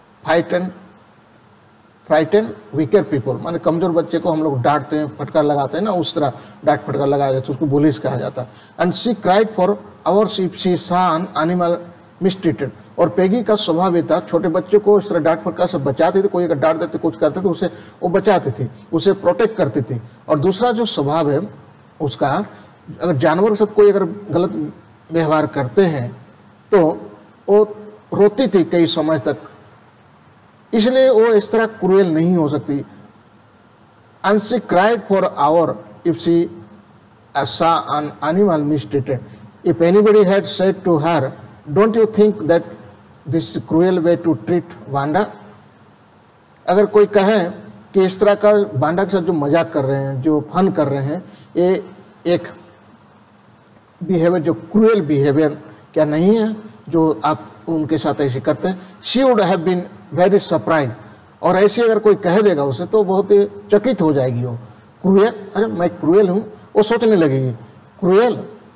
frighten weaker people, माने कमजोर बच्चे को हम लोग डांटते हैं, फटकार लगाते हैं ना, उस तरह डांट फटकार लगाया जाता है, उसको बुलिस कहा जाता है। And she cried for hours if she saw an animal mistreated. और पेगी का स्वभाव ये था, छोटे बच्चे को इस तरह डांट फटकार से बचाती थी, कोई अगर डांट देते कुछ करते तो उसे वो बचाती थी, उसे प्रोटेक्ट करती थी। और दूसरा जो स्वभाव है उसका, अगर जानवर के साथ कोई अगर गलत व्यवहार करते हैं तो वो रोती थी कई समय तक, इसलिए वो इस तरह क्रूएल नहीं हो सकती। And she cried for hour if she saw an animal mistreated. If anybody had said to her, don't you think that this is a cruel way to treat Wanda? अगर कोई कहे कि इस तरह का वांडा के साथ जो मजाक कर रहे हैं, जो फन कर रहे हैं, ये एक बिहेवियर जो क्रूएल बिहेवियर क्या नहीं है जो आप उनके साथ ऐसे करते हैं? She would have been very surprise. और ऐसे अगर कोई कह देगा उसे तो बहुत ही चकित हो जाएगी वो। क्रूएल, अरे मैं क्रूएल हूं, वो सोचने लगेगी cruel.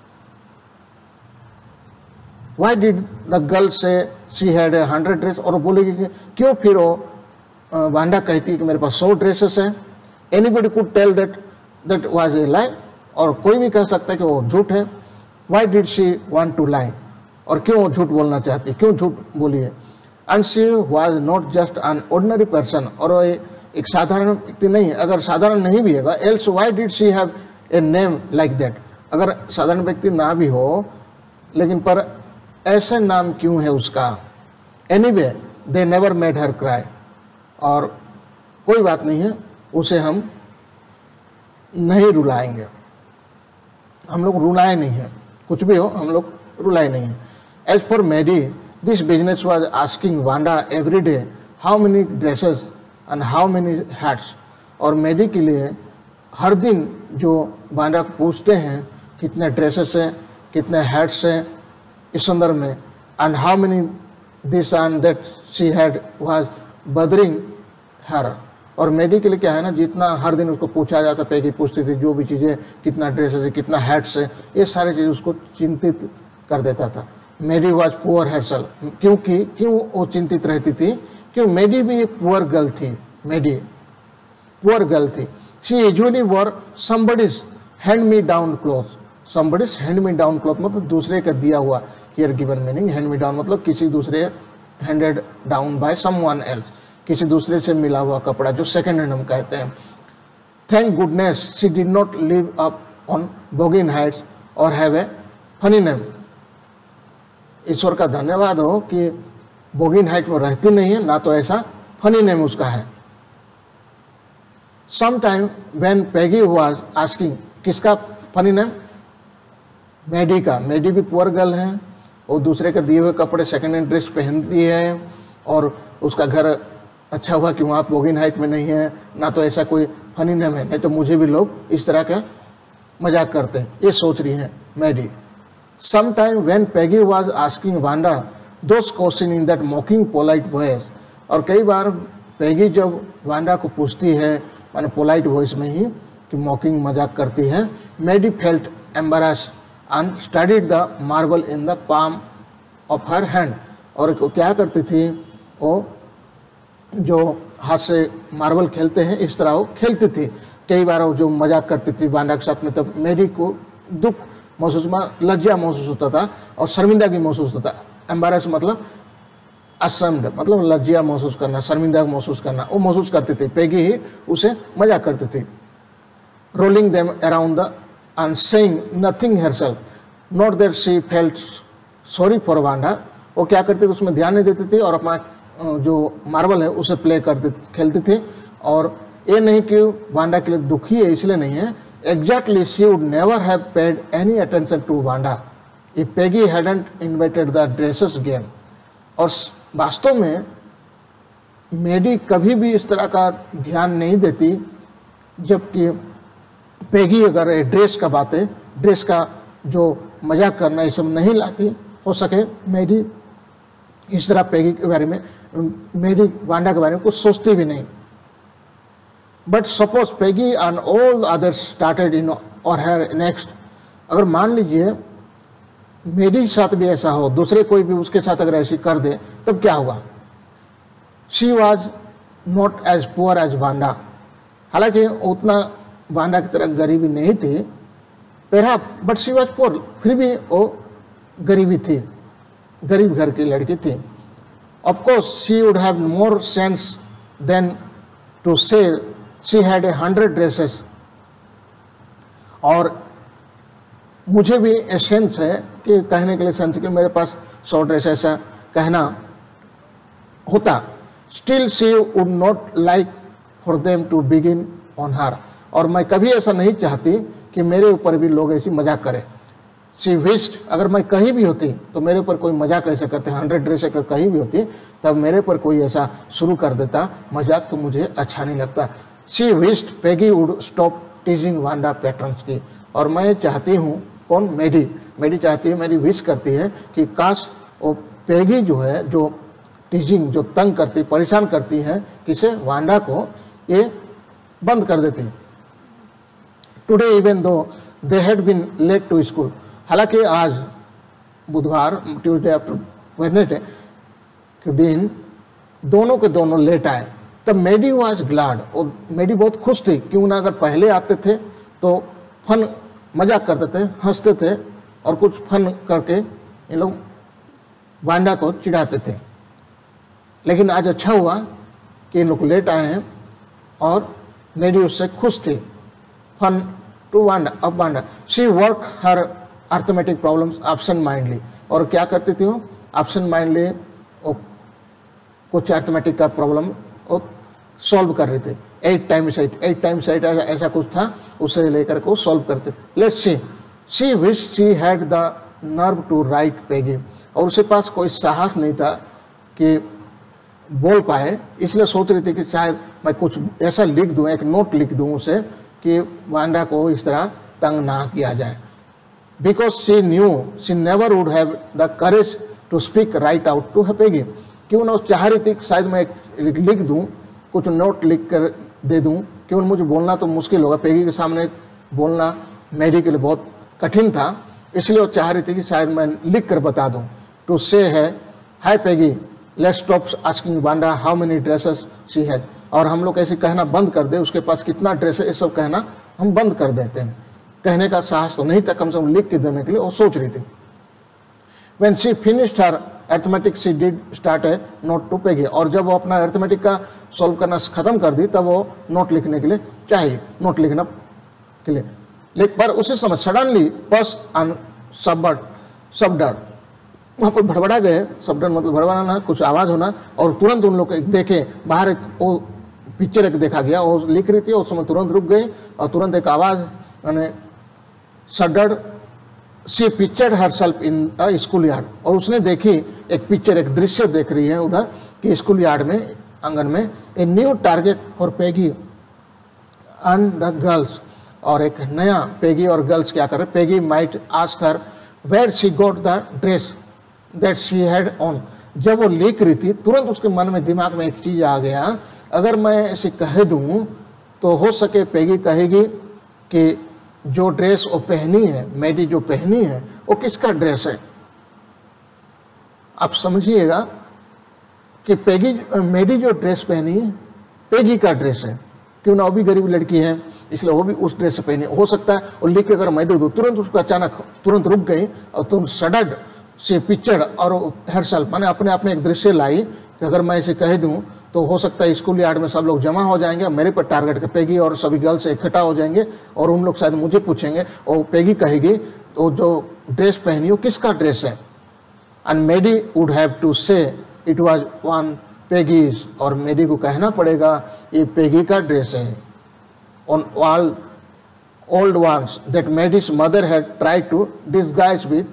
Why did the girl say she had 100 dress, और बोलेगी कि क्यों फिर वो वांडा कहती है कि मेरे पास 100 ड्रेसेस है। Anybody could tell that was a lie, और कोई भी कह सकता है कि वो झूठ है। Why did she want to lie, और क्यों वो झूठ बोलना चाहती है, क्यों झूठ बोली है। And she was not just an ordinary person, और वो एक साधारण व्यक्ति नहीं है। अगर साधारण नहीं भी है, else why did she have a name like that, अगर साधारण व्यक्ति ना भी हो लेकिन पर ऐसे नाम क्यों है उसका। Anyway they never made her cry, और कोई बात नहीं है, उसे हम नहीं रुलाएंगे। हम लोग रुलाए नहीं है, कुछ भी हो हम लोग रुलाए नहीं है। As for Maddie this business was asking Wanda every day how many dresses and how many hats, और मैडी के लिए हर दिन जो वांडा को पूछते हैं कितने ड्रेसेस हैं, कितने हैट्स हैं इस संदर्भ में, and how many this and that she had was bothering her. और मैडी के लिए क्या है ना, जितना हर दिन उसको पूछा जाता, पेगी पूछती थी जो भी चीज़ें, कितना ड्रेसेस है, कितना हैट्स है, ये सारी चीज़ उसको चिंतित कर देता था। मैडी वाज पुअर हरसेल्फ, क्यों वो चिंतित रहती थी, क्यों मैडी भी एक पुअर गर्ल थी। मैडी पुअर गर्ल थी। She usually wore somebody's hand me down cloth. Somebody's hand me down cloth मतलब दूसरे का दिया हुआ, here given meaning. Hand me down मतलब किसी दूसरे, handed down by someone else, किसी दूसरे से मिला हुआ कपड़ा, जो सेकंड हैंड हम कहते हैं। Thank goodness she did not live up on Boggins Heights और हैव ए फनी नेम। ईश्वर का धन्यवाद हो कि बोगिन हाइट में रहती नहीं है, ना तो ऐसा फनी नेम उसका है। Sometime when Peggy was asking, किसका फनी नेम? मैडी का। मैडी भी पुअर गर्ल है, वो दूसरे के दिए हुए कपड़े सेकंड हैंड ड्रेस पहनती है, और उसका घर अच्छा हुआ कि वहाँ बोगिन हाइट में नहीं है, ना तो ऐसा कोई फनी नेम है, नहीं तो मुझे भी लोग इस तरह का मजाक करते हैं, ये सोच रही है Maddie. Sometime when Peggy was asking Wanda those questions in that mocking polite voice, और कई बार पैगी जब वांडा को पूछती है माने पोलाइट वॉइस में ही कि मॉकिंग मजाक करती है, Maddie felt embarrassed and studied the marble in the palm of her hand. और क्या करती थी वो, जो हाथ से मार्बल खेलते हैं इस तरह वो खेलती थी। कई बार वो जो मजाक करती थी वांडा के साथ में, तब मैडी को दुख महसूस, लज्जा महसूस होता था और शर्मिंदगी महसूस होता था। एम्बेरस मतलब असम्ड, मतलब लज्जा महसूस करना, शर्मिंदा महसूस करना, वो महसूस करती थी। पेगी ही उसे मजाक करती थी। Rolling them around the and saying nothing herself, not that she felt sorry for Wanda. वो क्या करती थी, उसमें ध्यान नहीं देती थी और अपना जो मार्बल है उसे प्ले करती खेलती थी। और ये नहीं कि वांडा के लिए दुखी है इसलिए नहीं है, exactly she would never have paid any attention to Wanda if Peggy hadn't invited the dresses game. और वास्तव में मैडी कभी भी इस तरह का ध्यान नहीं देती, जबकि पेगी अगर ड्रेस का बातें, ड्रेस का जो मजाक करना ये सब नहीं लाती हो सके, मैडी इस तरह पेगी के बारे में, मैडी वांडा के बारे में कुछ सोचती भी नहीं। But suppose Peggy and all others started in और हर नेक्स्ट, अगर मान लीजिए मेरी के साथ भी ऐसा हो, दूसरे कोई भी उसके साथ अगर ऐसी कर दे, तब क्या होगा? She was not as poor as Wanda, हालांकि उतना वांडा की तरह गरीबी नहीं थी, बट शी वॉज पुअर, फिर भी वो गरीबी थी। गरीब घर की लड़की थी। Of course she would have more sense than to say she had 100 dresses. और मुझे भी सेंस है कि कहने के लिए सेंस कि मेरे पास 100 ड्रेस ऐसा कहना होता। Still she would not like for them to begin on her. और मैं कभी ऐसा नहीं चाहती कि मेरे ऊपर भी लोग ऐसी मजाक करें। शी विश्ड, अगर मैं कहीं भी होती तो मेरे ऊपर कोई मजाक ऐसे करते, 100 ड्रेस अगर कहीं भी होती तब मेरे पर कोई ऐसा शुरू कर देता मजाक, तो मुझे अच्छा नहीं लगता। She wished Peggy would stop teasing Wanda Petronski की। और मैं चाहती हूँ, कौन, मेडी चाहती है, मेरी विश करती है कि काश वो पेगी जो है, जो टीजिंग, जो तंग करती, परेशान करती है किसे, वांडा को, ये बंद कर देती। Today even though they had been late to school, हालांकि आज बुधवार, ट्यूसडे आफ्टर वेडनेसडे के दिन दोनों के दोनों लेट आए। तब मेडी वाज ग्लैड, और मेडी बहुत खुश थी। क्यों ना, अगर पहले आते थे तो फन मजाक करते थे, हंसते थे और कुछ फन करके इन लोग वांडा को चिढ़ाते थे। लेकिन आज अच्छा हुआ कि इन लोग लेट आए हैं और मेडी उससे खुश थी। फन टू वांडा, अब Wanda she work her arithmetic problems absent mindedly. और क्या करती थी वो, एब्सेंट माइंडली कुछ अर्थमेटिक का प्रॉब्लम वो सॉल्व कर रही थी। 8 टाइम्स 8 ऐसा कुछ था, उसे लेकर को सॉल्व करते। Let's see, she wish she had the nerve to write Peggy. और उसके पास कोई साहस नहीं था कि बोल पाए, इसलिए सोच रही थी कि शायद मैं कुछ ऐसा लिख दूं, एक नोट लिख दूं उसे कि वांडा को इस तरह तंग ना किया जाए। Because she knew she never would have the courage to speak right out to Peggy. क्यों ना चाह रही थी शायद मैं लिख दूं, कुछ नोट लिख कर दे दूं, क्यों मुझे बोलना तो मुश्किल होगा, पेगी के सामने बोलना मेडी के लिए बहुत कठिन था। इसलिए वो चाह रही थी कि शायद मैं लिख कर बता दूं। टू से है, hi Peggy, let's stop asking Wanda how many dresses she has. और हम लोग ऐसे कहना बंद कर दे, उसके पास कितना ड्रेस है, ये सब कहना हम बंद कर देते हैं। कहने का साहस तो नहीं था, कम से कम लिख के देने के लिए वो सोच रही थी। When she finished her arithmetic, she did start a note to Peggy। और जब वो अपना अर्थमेटिक का सॉल्व करना खत्म कर दी, तब वो नोट लिखने के लिए चाहिए, नोट लिखना के लिए। पर उसी समय सडनली पस ऑन सबडर, वहाँ पर भड़बड़ा गए। सबडर मतलब भड़बड़ाना, कुछ आवाज़ होना, और तुरंत उन लोग देखे बाहर एक वो पिक्चर एक देखा गया, वो लिख रही थी। उस समय तुरंत रुक गई और तुरंत एक आवाज़, यानी sudden she pictured herself in a school yard. और उसने देखी एक पिक्चर, एक दृश्य देख रही है उधर कि स्कूल यार्ड में, आंगन में, a new target for Peggy and the girls. और एक नया, पेगी और गर्ल्स क्या कर रहे, Peggy might ask her where she got the dress that she had on. जब वो लिख रही थी तुरंत उसके मन में, दिमाग में एक चीज आ गया, अगर मैं इसे कह दूं तो हो सके पेगी कहेगी कि जो ड्रेस वो पहनी है, मेडी जो पहनी है, वो किसका ड्रेस है। आप समझिएगा कि मेडी जो ड्रेस पहनी है पेगी का ड्रेस है। क्यों ना, वो भी गरीब लड़की है, इसलिए वो भी उस ड्रेस से पहनी। हो सकता है और लिख के अगर मैं दे दूँ, तुरंत उसको अचानक तुरंत रुक गई और तुरंत सडड से पिक्चर और हरसेल्फ, मैंने अपने आप में एक दृश्य लाई कि अगर मैं इसे कह दूं तो हो सकता है स्कूल यार्ड में सब लोग जमा हो जाएंगे, मेरे पर टारगेट कर पेगी और सभी गर्ल्स इकट्ठा हो जाएंगे और उन लोग शायद मुझे पूछेंगे और पेगी कहेगी तो जो ड्रेस पहनी हो किसका ड्रेस है। And Maddie would have to say it was one Peggy's. और मेडी को कहना पड़ेगा ये पेगी का ड्रेस है। On all old ones that Maddie's mother had tried to disguise with.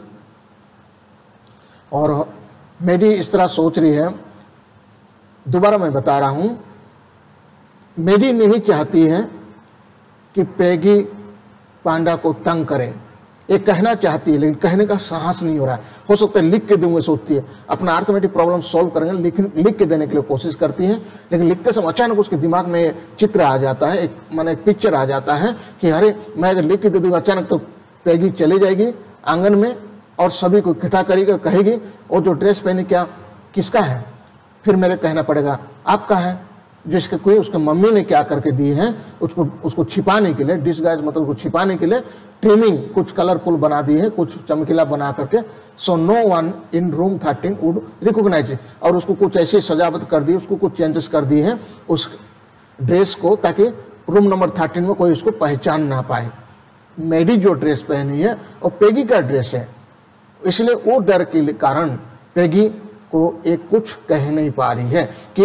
और मेडी इस तरह सोच रही है, दोबारा मैं बता रहा हूं, मेडी नहीं चाहती है कि पेगी पांडा को तंग करे, ये कहना चाहती है लेकिन कहने का साहस नहीं हो रहा है। हो सकता है लिख के दूंगे सोचती है, अपना अर्थमेटिक प्रॉब्लम सॉल्व करेंगे, लिख के देने के लिए कोशिश करती है, लेकिन लिखते समय अचानक उसके दिमाग में चित्र आ जाता है, एक पिक्चर आ जाता है कि अरे मैं अगर लिख के दे दूंगा अचानक तो पेगी चली जाएगी आंगन में और सभी को इकट्ठा करेगी, कहेगी वो जो ड्रेस पहनी क्या किसका है, फिर मेरे कहना पड़ेगा आपका है। जिसके कोई उसके मम्मी ने क्या करके दी है, उसको छिपाने के लिए, डिसगाइज मतलब उसको छिपाने के लिए ट्रिमिंग कुछ कलरफुल बना दी है, कुछ चमकीला बना करके। So no one in room 13 would recognise, और उसको कुछ ऐसी सजावट कर दी, उसको कुछ चेंजेस कर दी है उस ड्रेस को, ताकि रूम नंबर 13 में कोई उसको पहचान ना पाए। मेडी जो ड्रेस पहनी है वो पेगी का ड्रेस है, इसलिए वो डर के कारण पेगी को एक कुछ कह नहीं पा रही है कि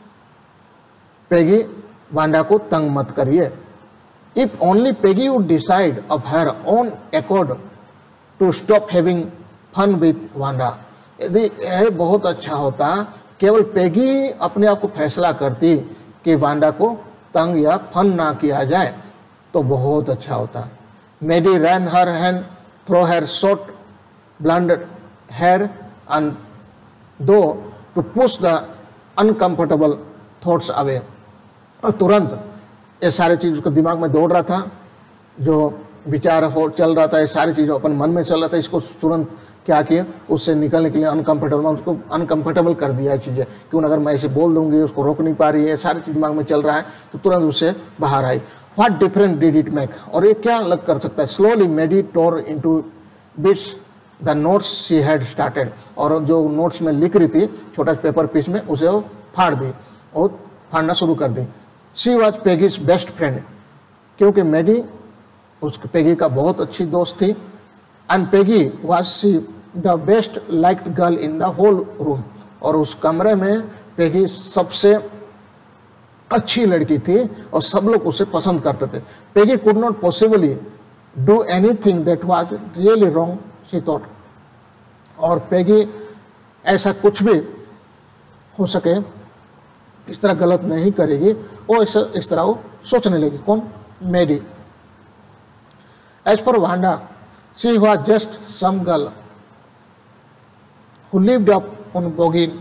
पेगी वांडा को तंग मत करिए। If only Peggy would decide of her own accord to stop having fun with Wanda, यदि यह बहुत अच्छा होता, केवल पेगी अपने आप को फैसला करती कि वांडा को तंग या फन ना किया जाए तो बहुत अच्छा होता। Maddie ran her hand through her short blond hair and though to push the uncomfortable thoughts away, और तुरंत ये सारी चीज़ उसके दिमाग में दौड़ रहा था, जो विचार हो चल रहा था, ये सारी चीज़ अपन मन में चल रहा था, इसको तुरंत क्या किया, उससे निकलने के लिए अनकंफर्टेबल, उसको अनकंफर्टेबल कर दिया है चीज़ें, क्यों अगर मैं ऐसे बोल दूंगी उसको रोक नहीं पा रही है, सारी चीज़ दिमाग में चल रहा है, तो तुरंत उससे बाहर आई। What different did it make, और ये क्या अलग कर सकता है। Slowly Maddie tore into bits the notes she had started, और जो नोट्स में लिख रही थी छोटा पेपर पीस में, उसे वो फाड़ दी और फाड़ना शुरू कर दी। She was Peggy's best friend, क्योंकि मेडी उस पेगी का बहुत अच्छी दोस्त थी। And Peggy was she the best liked girl in the whole room, और उस कमरे में पेगी सबसे अच्छी लड़की थी और सब लोग उसे पसंद करते थे। Peggy could not possibly do anything that was really wrong she thought, और पेगी ऐसा कुछ भी हो सके इस तरह गलत नहीं करेगी, वो इस तरह वो सोचने लगी। कौन? Maddie. As for Wanda, she was just some girl who lived up on Bogin.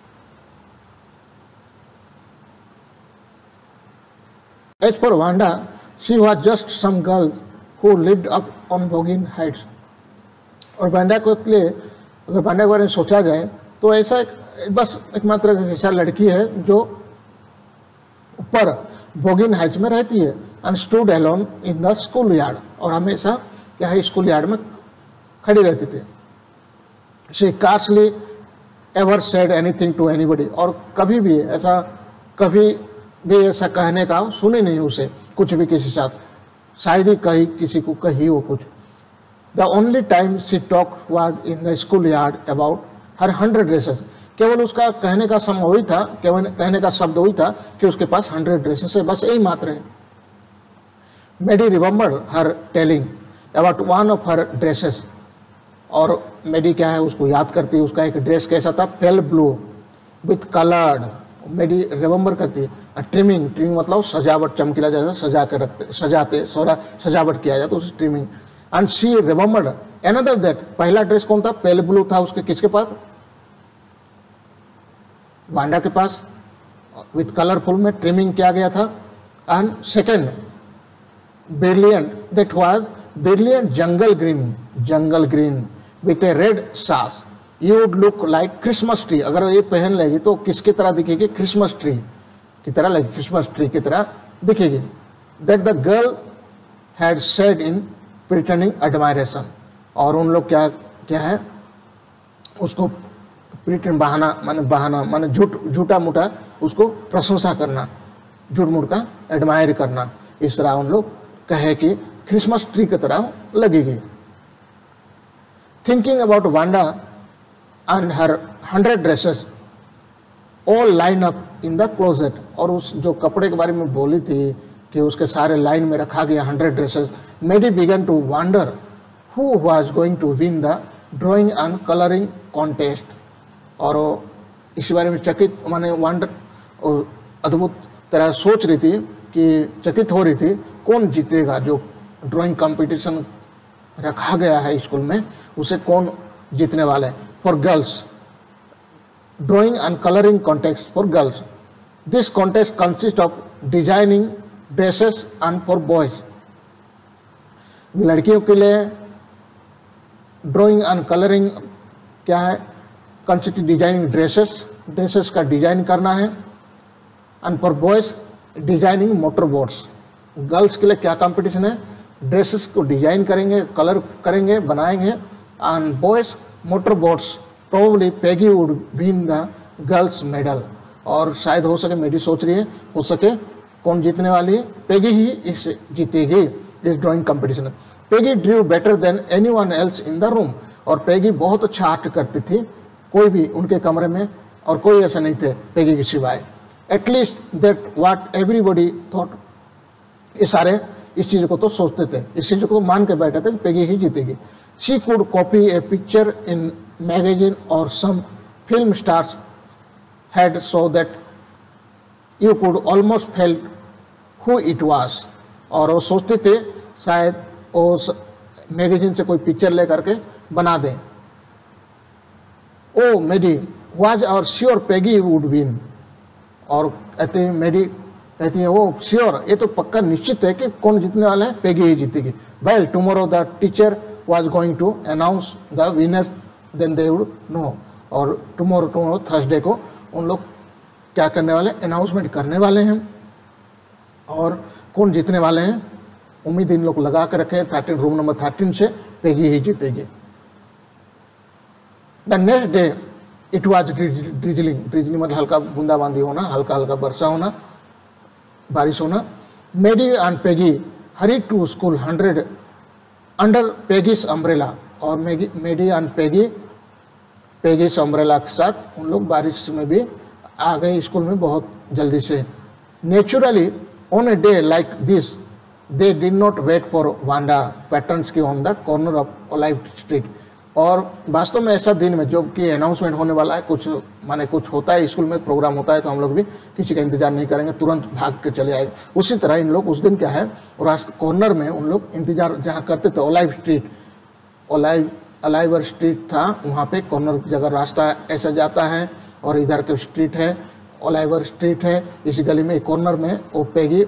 As for Wanda, she was just some girl who lived up on Bogin Heights. और वांडा को लिए अगर वांडा के बारे में सोचा जाए तो ऐसा बस एकमात्र ऐसा लड़की है जो ऊपर बोगिन हाइट्स में रहती है, and stood alone in the school yard, और हमेशा क्या है स्कूल यार्ड में खड़ी रहती थी। She scarcely ever said anything to anybody, और कभी भी ऐसा कहने का सुनी नहीं उसे कुछ भी किसी साथ, शायद ही कहीं किसी को कही हो कुछ। The only time she talked was in the school yard about her 100 dresses, केवल उसका कहने का समय वही था, केवल कहने का शब्द वही था कि उसके पास 100 ड्रेसेस है, बस यही मात्र है। Maddie remembered her telling about one of her dresses, और मेडी क्या है उसको याद करती है, उसका एक ड्रेस कैसा था, pale blue with coloured, Maddie remember करती है। ट्रिमिंग मतलब सजावट, चमकीला जैसा सजा के रखते, सजावट किया जाता है उसे trimming. And she remembered another that, पहला ड्रेस कौन था, पेल ब्लू था उसके किसके पास, वांडा के पास, विथ कलरफुल में ट्रिमिंग किया गया था। And second brilliant, that was brilliant jungle green with a red sash, you would look like Christmas tree, अगर ये पहन लेगी तो किसकी तरह दिखेगी, क्रिसमस ट्री की तरह लगेगी, क्रिसमस ट्री की तरह दिखेगी। That the girl had said in pretending admiration, और उन लोग क्या है उसको प्रिटेंड बहाना माने झूठा मूठा उसको प्रशंसा करना, झूठ मूठ का एडमायर करना, इस तरह उन लोग कहे कि क्रिसमस ट्री की तरह लगेगी। Thinking about Wanda and her 100 dresses all line up in the closet, और उस जो कपड़े के बारे में बोली थी कि उसके सारे लाइन में रखा गया 100 dresses, Maddie began to wonder who was going to win the drawing and colouring contest, और इस बारे में चकित माने वंडर अद्भुत तरह सोच रही थी कि चकित हो रही थी कौन जीतेगा, जो ड्राइंग कंपटीशन रखा गया है स्कूल में उसे कौन जीतने वाला है। For girls, drawing and colouring contest for girls, this contest consist of designing dresses and for boys, लड़कियों के लिए ड्राइंग एंड कलरिंग क्या है, कंसिस्ट डिजाइनिंग ड्रेसेस का डिजाइन करना है, and for boys designing motor boats. Girls के लिए क्या कंपटीशन है, ड्रेसेस को डिजाइन करेंगे, कलर करेंगे, बनाएंगे। And boys motor boats, probably Peggy would win the girls medal. और शायद हो सके, मेडी सोच रही है हो सके कौन जीतने वाली है, पेगी ही इस जीतेगी इस drawing competition. Peggy drew better than anyone else in the room. और पेगी बहुत अच्छा आर्ट करती थी, कोई भी उनके कमरे में और कोई ऐसा नहीं थे पेगी के सिवाय। At least that what everybody thought, ये सारे इस चीज को तो सोचते थे, इस चीज को मान के बैठे थे कि पेगी ही जीतेगी। She could copy a picture in magazine or some film stars had so that you could almost fail who it was. और वो सोचते थे शायद वो मैगजीन से कोई पिक्चर लेकर के बना दें। ओ मेडी वाज और श्योर पेगी वुड विन। और कहते हैं मेडी कहती है वो श्योर, ये तो पक्का निश्चित है कि कौन जीतने वाला है, पेगी ही जीतेगी। Well tomorrow the teacher was going to announce the winners then they would know. और टुमारो थर्सडे को उन लोग क्या करने वाले, अनाउंसमेंट करने वाले हैं और कौन जीतने वाले हैं। उम्मीद इन लोग लगा के रखे 13 रूम नंबर 13 से पेगी ही जीतेगी। The next day it was drizzling, drizzling मतलब हल्का बूंदाबांदी होना, हल्का हल्का वर्षा होना, बारिश होना। Maddie and Peggy hurry to school 100 under Peggy's umbrella. और Maddie and Peggy Peggy's umbrella के साथ उन लोग बारिश में भी आ गए स्कूल में बहुत जल्दी से। Naturally on a day like this they did not wait for Wanda Petronski की on the corner of Olive street. और वास्तव में ऐसा दिन में जो कि अनाउंसमेंट होने वाला है, कुछ माने कुछ होता है स्कूल में, प्रोग्राम होता है, तो हम लोग भी किसी का इंतजार नहीं करेंगे, तुरंत भाग के चले आएंगे। उसी तरह इन लोग उस दिन क्या है, रास्ते कॉर्नर में उन लोग इंतजार जहाँ करते थे, ओलाइव स्ट्रीट, ओलाइवर स्ट्रीट था, वहाँ पे कॉर्नर जगह रास्ता ऐसा जाता है और इधर के स्ट्रीट है, ओलाइवर स्ट्रीट है, इस गली में कॉर्नर में वो पेगी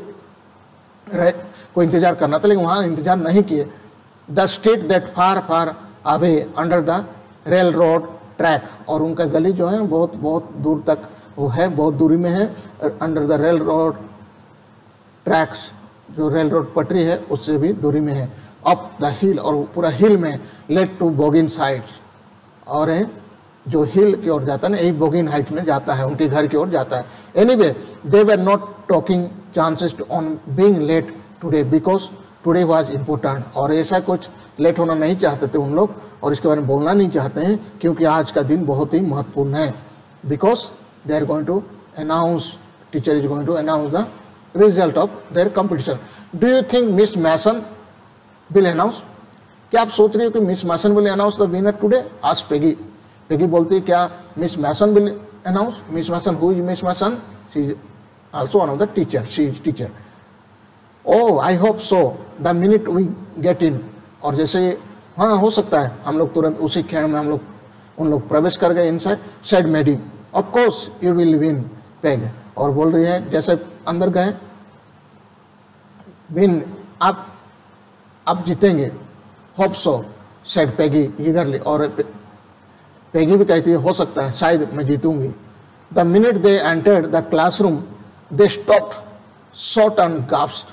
को इंतजार करना था, लेकिन वहाँ इंतजार नहीं किए। The street that far far away under the railroad track. और उनका गली जो है बहुत बहुत दूर तक वो है, बहुत दूरी में है, under the railroad tracks, जो रेल रोड पटरी है उससे भी दूरी में है। अप द हिल, और पूरा हिल में, लेट टू बोगिन साइड्स, और जो हिल की ओर जाता है ना, यही बोगिन हाइट में जाता है, उनके घर की ओर जाता है। Anyway they were not talking chances on being late today because today was important. और ऐसा कुछ लेट होना नहीं चाहते थे उन लोग, और इसके बारे में बोलना नहीं चाहते हैं क्योंकि आज का दिन बहुत ही महत्वपूर्ण है। Because they are going to announce, teacher is going to announce the result of their competition. Do you think Miss Mason will announce? क्या आप सोच रहे हो कि Miss Mason will announce the winner today? आज पेगी पेगी बोलती है क्या Miss Mason will announce? Miss Mason, who is Miss Mason? She is also one of the teacher, she is teacher. Oh I hope so the minute we get in. और जैसे हाँ हो सकता है, हम लोग तुरंत उसी क्षण में हम लोग उन लोग प्रवेश कर गए inside. Said Maddie of course you will win Peg. और बोल रही है जैसे अंदर गए, विन, आप जीतेंगे। Hope so said Peggy eagerly. और पेगी भी कहती है हो सकता है, शायद मैं जीतूंगी। The minute they entered the classroom they stopped short and gasped.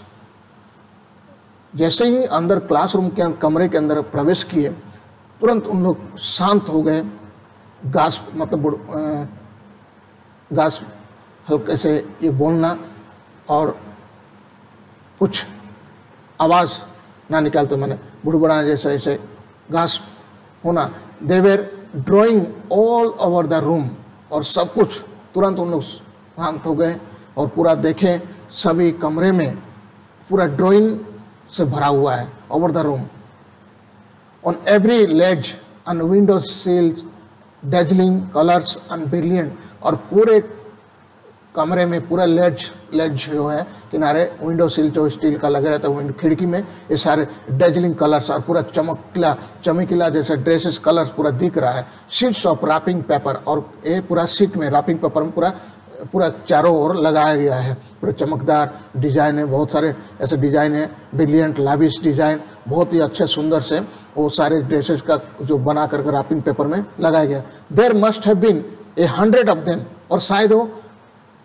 जैसे ही अंदर क्लासरूम के कमरे के अंदर प्रवेश किए, तुरंत उन लोग शांत हो गए। गास्प मतलब गास्प हल्के से ये बोलना और कुछ आवाज़ ना निकालते, मैंने बुड़बुड़ा जैसे ऐसे गास्प होना। They were drawing all over the room. और सब कुछ तुरंत उन लोग शांत हो गए और पूरा देखें, सभी कमरे में पूरा ड्राइंग से भरा हुआ है, over the room. On every ledge and window sills dazzling colours and brilliant. और पूरे कमरे में पूरा लेज जो है किनारे, विंडो सील जो स्टील का लगा रहता है खिड़की में, ये सारे डेजलिंग कलर्स और पूरा चमकीला जैसे ड्रेसेस कलर्स पूरा दिख रहा है। शीट्स ऑफ रैपिंग पेपर, और ये पूरा शीट में रैपिंग पेपर में पूरा चारों ओर लगाया गया है, पूरा चमकदार डिजाइन है, बहुत सारे ऐसे डिजाइन है, ब्रिलियंट लाविश डिजाइन, बहुत ही अच्छे सुंदर से वो सारे ड्रेसेस का जो बना करके रैपिंग पेपर में लगाया गया। There must have been 100 of them. और शायद वो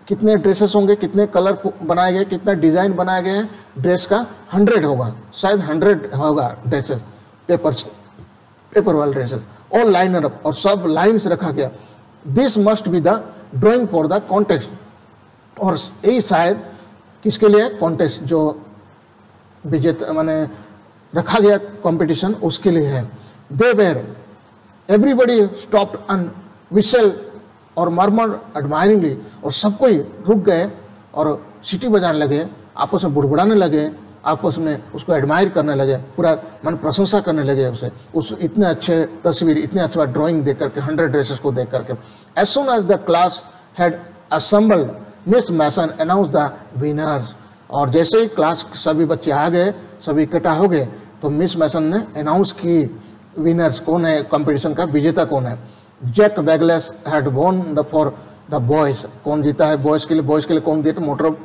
कितने ड्रेसेस होंगे, कितने कलर बनाए गए, कितना डिजाइन बनाए गए हैं ड्रेस का, 100 होगा, शायद 100 होगा ड्रेसेस, पेपर वाले ड्रेसेस, ऑल लाइनर अप, और सब लाइन से रखा गया। This must be the drawing for the contest, और यही शायद किसके लिए, कॉन्टेस्ट जो विजेता माने रखा गया कंपटीशन उसके लिए है। They were everybody stopped and whistle और मर्मर एडमायरिंगली, और सब कोई रुक गए और सीटी बजाने लगे, आपस में बुड़बुड़ाने लगे, आपस में उसको एडमायर करने लगे, पूरा मन प्रशंसा करने लगे उसे, उस इतने अच्छे तस्वीर, इतने अच्छा ड्राइंग देख करके, 100 ड्रेसेस को देख करके। As soon as the class had assembled, Miss Mason announce the winners, और जैसे ही क्लास सभी बच्चे आ गए, सभी इकट्ठा हो गए, तो मिस मैसन ने अनाउंस की विनर्स कौन है, कंपटीशन का विजेता कौन है। Jack Beggles had won the for the boys, कौन जीता है बॉयज के लिए, बॉयज के लिए कौन दिया,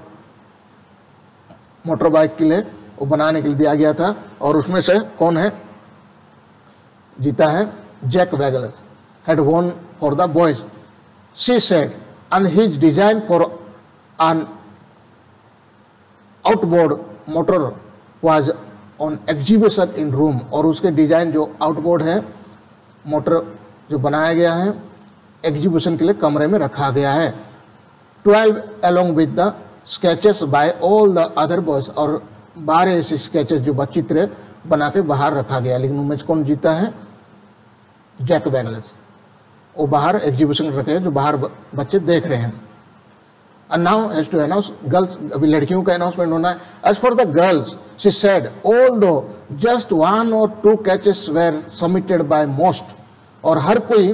मोटर बाइक के लिए वो बनाने के लिए दिया गया था, और उसमें से कौन है जीता है, Jack Beggles had won for the boys, she said, and his design for an outboard motor was on exhibition in room, और उसके डिजाइन जो आउटबोर्ड है मोटर जो बनाया गया है एग्जीबिशन के लिए कमरे में रखा गया है। 12 along with the sketches by all the other boys, और 12 ऐसे स्केचेस जो बच्चित्र बना के बाहर रखा गया, लेकिन उनमें से कौन जीता है, जैक बैगलेस, वो बाहर एग्जीबिशन रखे हैं जो बाहर बच्चे देख रहे हैं। And now has to announce girls, अभी लड़कियों का अनाउंसमेंट होना है। As for the girls, she said, although just 1 or 2 catches were submitted by most, और हर कोई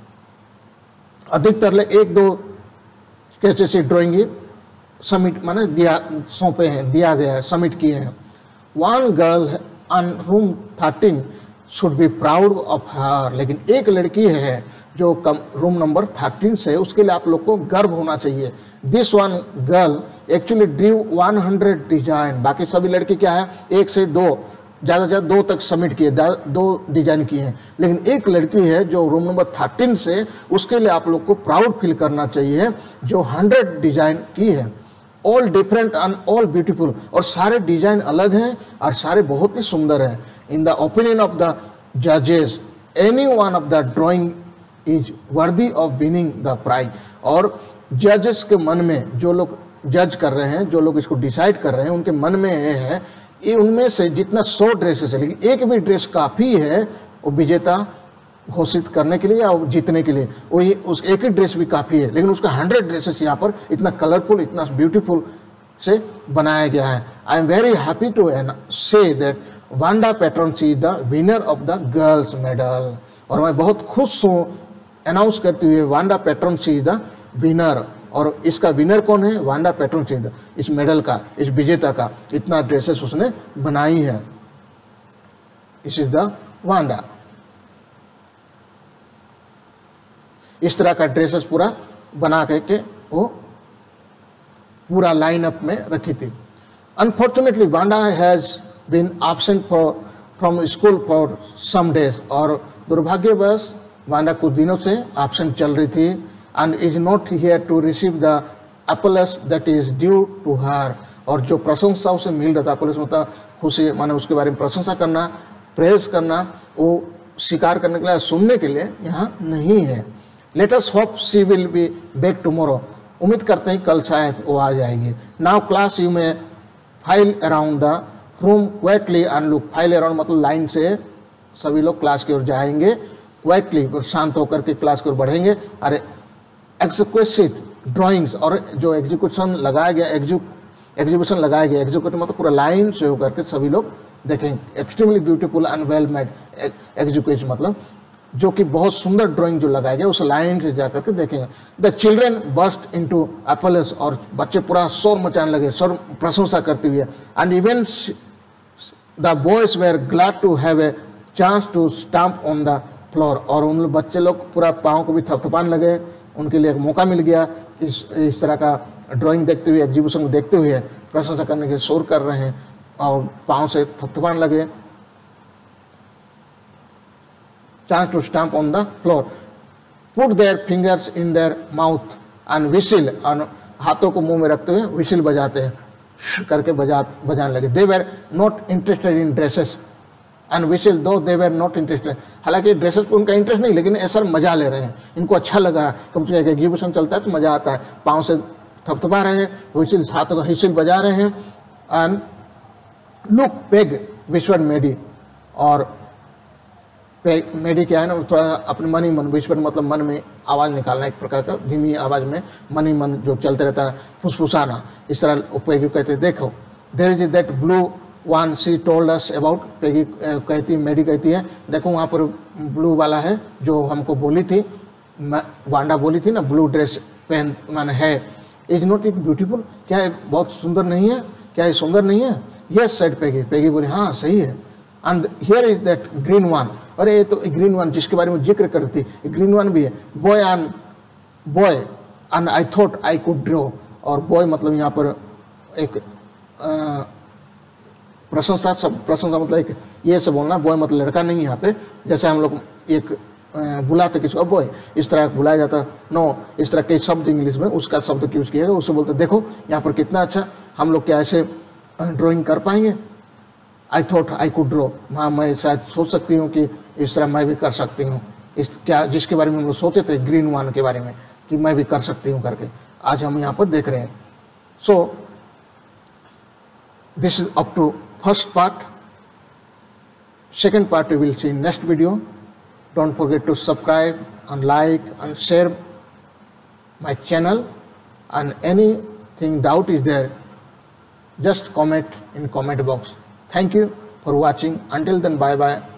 अधिकतर ले 1-2 कैचेस ड्राइंग सबमिट माने दिया, सौंपे हैं, दिया गया है, सबमिट किए हैं। One girl on room 13 should be proud of her, लेकिन एक लड़की है जो रूम नंबर 13 से, उसके लिए आप लोग को गर्व होना चाहिए। This one girl actually drew 100 design, बाकी सभी लड़के क्या है 1 से 2, ज़्यादा से ज़्यादा 2 तक सबमिट किए, 2 डिजाइन किए हैं, लेकिन एक लड़की है जो रूम नंबर 13 से, उसके लिए आप लोग को प्राउड फील करना चाहिए, जो 100 डिजाइन की है। All different and all beautiful, और सारे डिजाइन अलग हैं और सारे बहुत ही सुंदर हैं। In the opinion of the जजेस any one of the drawing is worthy of winning the prize, और जजेस के मन में, जो लोग जज कर रहे हैं, जो लोग इसको डिसाइड कर रहे हैं, उनके मन में ये है, ये उनमें से जितना 100 ड्रेसेस है, लेकिन एक भी ड्रेस काफ़ी है वो विजेता घोषित करने के लिए या जीतने के लिए, वही उस एक ही ड्रेस भी काफ़ी है, लेकिन उसका 100 ड्रेसेस यहाँ पर इतना कलरफुल, इतना ब्यूटीफुल से बनाया गया है। I am very happy to say that Wanda Petron is the winner of the girls medal, और मैं बहुत खुश हूँ अनाउंस करते हुए Wanda Petron is the winner, और इसका विनर कौन है, वांडा पेट्रोन इज द, इस मेडल का, इस विजेता का, इतना ड्रेसेस उसने बनाई है, दिस इज द वांडा। इस तरह का ड्रेसेस पूरा बना करके वो पूरा लाइनअप में रखी थी। Unfortunately Wanda has been absent from school for some days, और दुर्भाग्यवश वांडा कुछ दिनों से एब्सेंट चल रही थी, and is not here to receive the applause that is due to her, और जो प्रशंसा उसे मिल रहा था, अपलस मतलब खुशी माने उसके बारे में प्रशंसा करना, प्रेज करना, वो स्वीकार करने के लिए, सुनने के लिए यहाँ नहीं है। Let us hope she will be back tomorrow, उम्मीद करते हैं कल शायद वो आ जाएगी। Now class you may file around the room quietly and look, file around मतलब लाइन से सभी लोग क्लास की ओर जाएंगे, क्वाइटली शांत होकर के क्लास की ओर बढ़ेंगे, और एक्सिक्यूट ड्राइंग्स, और जो एग्जीक्यूशन लगाया गया, एग्जीबिशन लगाया गया, एग्जीक्यूट मतलब पूरा लाइन से होकर के सभी लोग देखेंगे। Extremely beautiful and well made execution मतलब जो कि बहुत सुंदर ड्राइंग जो लगाया गया, उस लाइन से जाकर के देखेंगे। The children burst into applause, और बच्चे पूरा शोर मचाने लगे, शोर प्रशंसा करते हुए। And even the boys were glad to have a chance to stamp on the floor, और उन बच्चे लोग पूरा पाँव को भी थपथपाने लगे, उनके लिए एक मौका मिल गया इस तरह का ड्राइंग देखते हुए, एग्जीबिशन को देखते हुए प्रशंसा करने के शोर कर रहे हैं और पाँव से थपथपाने लगे। Chance to stamp on the floor, put their fingers in their mouth and whistle, हाथों को मुंह में रखते हुए विशिल बजाते हैं, करके बजाने लगे। They were not interested in dresses and whistle though they were not interested. हालांकि ड्रेसेस पर उनका इंटरेस्ट नहीं, लेकिन ऐसा मजा ले रहे हैं, इनको अच्छा लगा। कम से कम एग्जीबिशन चलता है तो मजा आता है। पाँव से थपथपा रहे हैं, विशिल हाथों का हिसिल बजा रहे हैं। And look Peg whisper Maddie, और मेडी क्या है ना, थोड़ा अपने मन ही मन, विश्वर मतलब मन में आवाज़ निकालना, एक प्रकार का धीमी आवाज़ में मन ही मन जो चलते रहता है, फुसफुसाना, इस तरह पेगी कहते हैं। देखो there is that blue one she told us about, Peggy कहती, मेडी कहती है देखो वहाँ पर ब्लू वाला है जो हमको बोली थी, वांडा बोली थी ना, ब्लू ड्रेस पहन माने है। इज नॉट इट ब्यूटीफुल, क्या है बहुत सुंदर नहीं है, क्या ये सुंदर नहीं है? यस सेड पेगी, पेगी बोली हाँ सही है। And here is that green one, अरे ये तो ग्रीन वन जिसके बारे में जिक्र करती, ग्रीन वन भी है। Boy and I thought I could draw, और बॉय मतलब यहाँ पर एक प्रशंसा, सब प्रशंसा मतलब एक ये से बोलना, बॉय मतलब लड़का नहीं यहाँ पे, जैसे हम लोग एक बुलाते किसी को बॉय, इस तरह बुलाया जाता नो, इस तरह के शब्द इंग्लिश में उसका शब्द यूज किया, उससे बोलते देखो यहाँ पर कितना अच्छा, हम लोग क्या ऐसे ड्राइंग कर पाएंगे। I thought I could draw, हाँ मैं शायद सोच सकती हूँ कि इस तरह मैं भी कर सकती हूँ, इस क्या जिसके बारे में हम लोग सोचे थे ग्रीन वन के बारे में कि मैं भी कर सकती हूँ करके, आज हम यहाँ पर देख रहे हैं। So this is up to first part. Second part we will see in next video. Don't forget to subscribe and like and share my channel, and anything doubt is there, just comment in comment box. Thank you for watching. Until then, bye bye.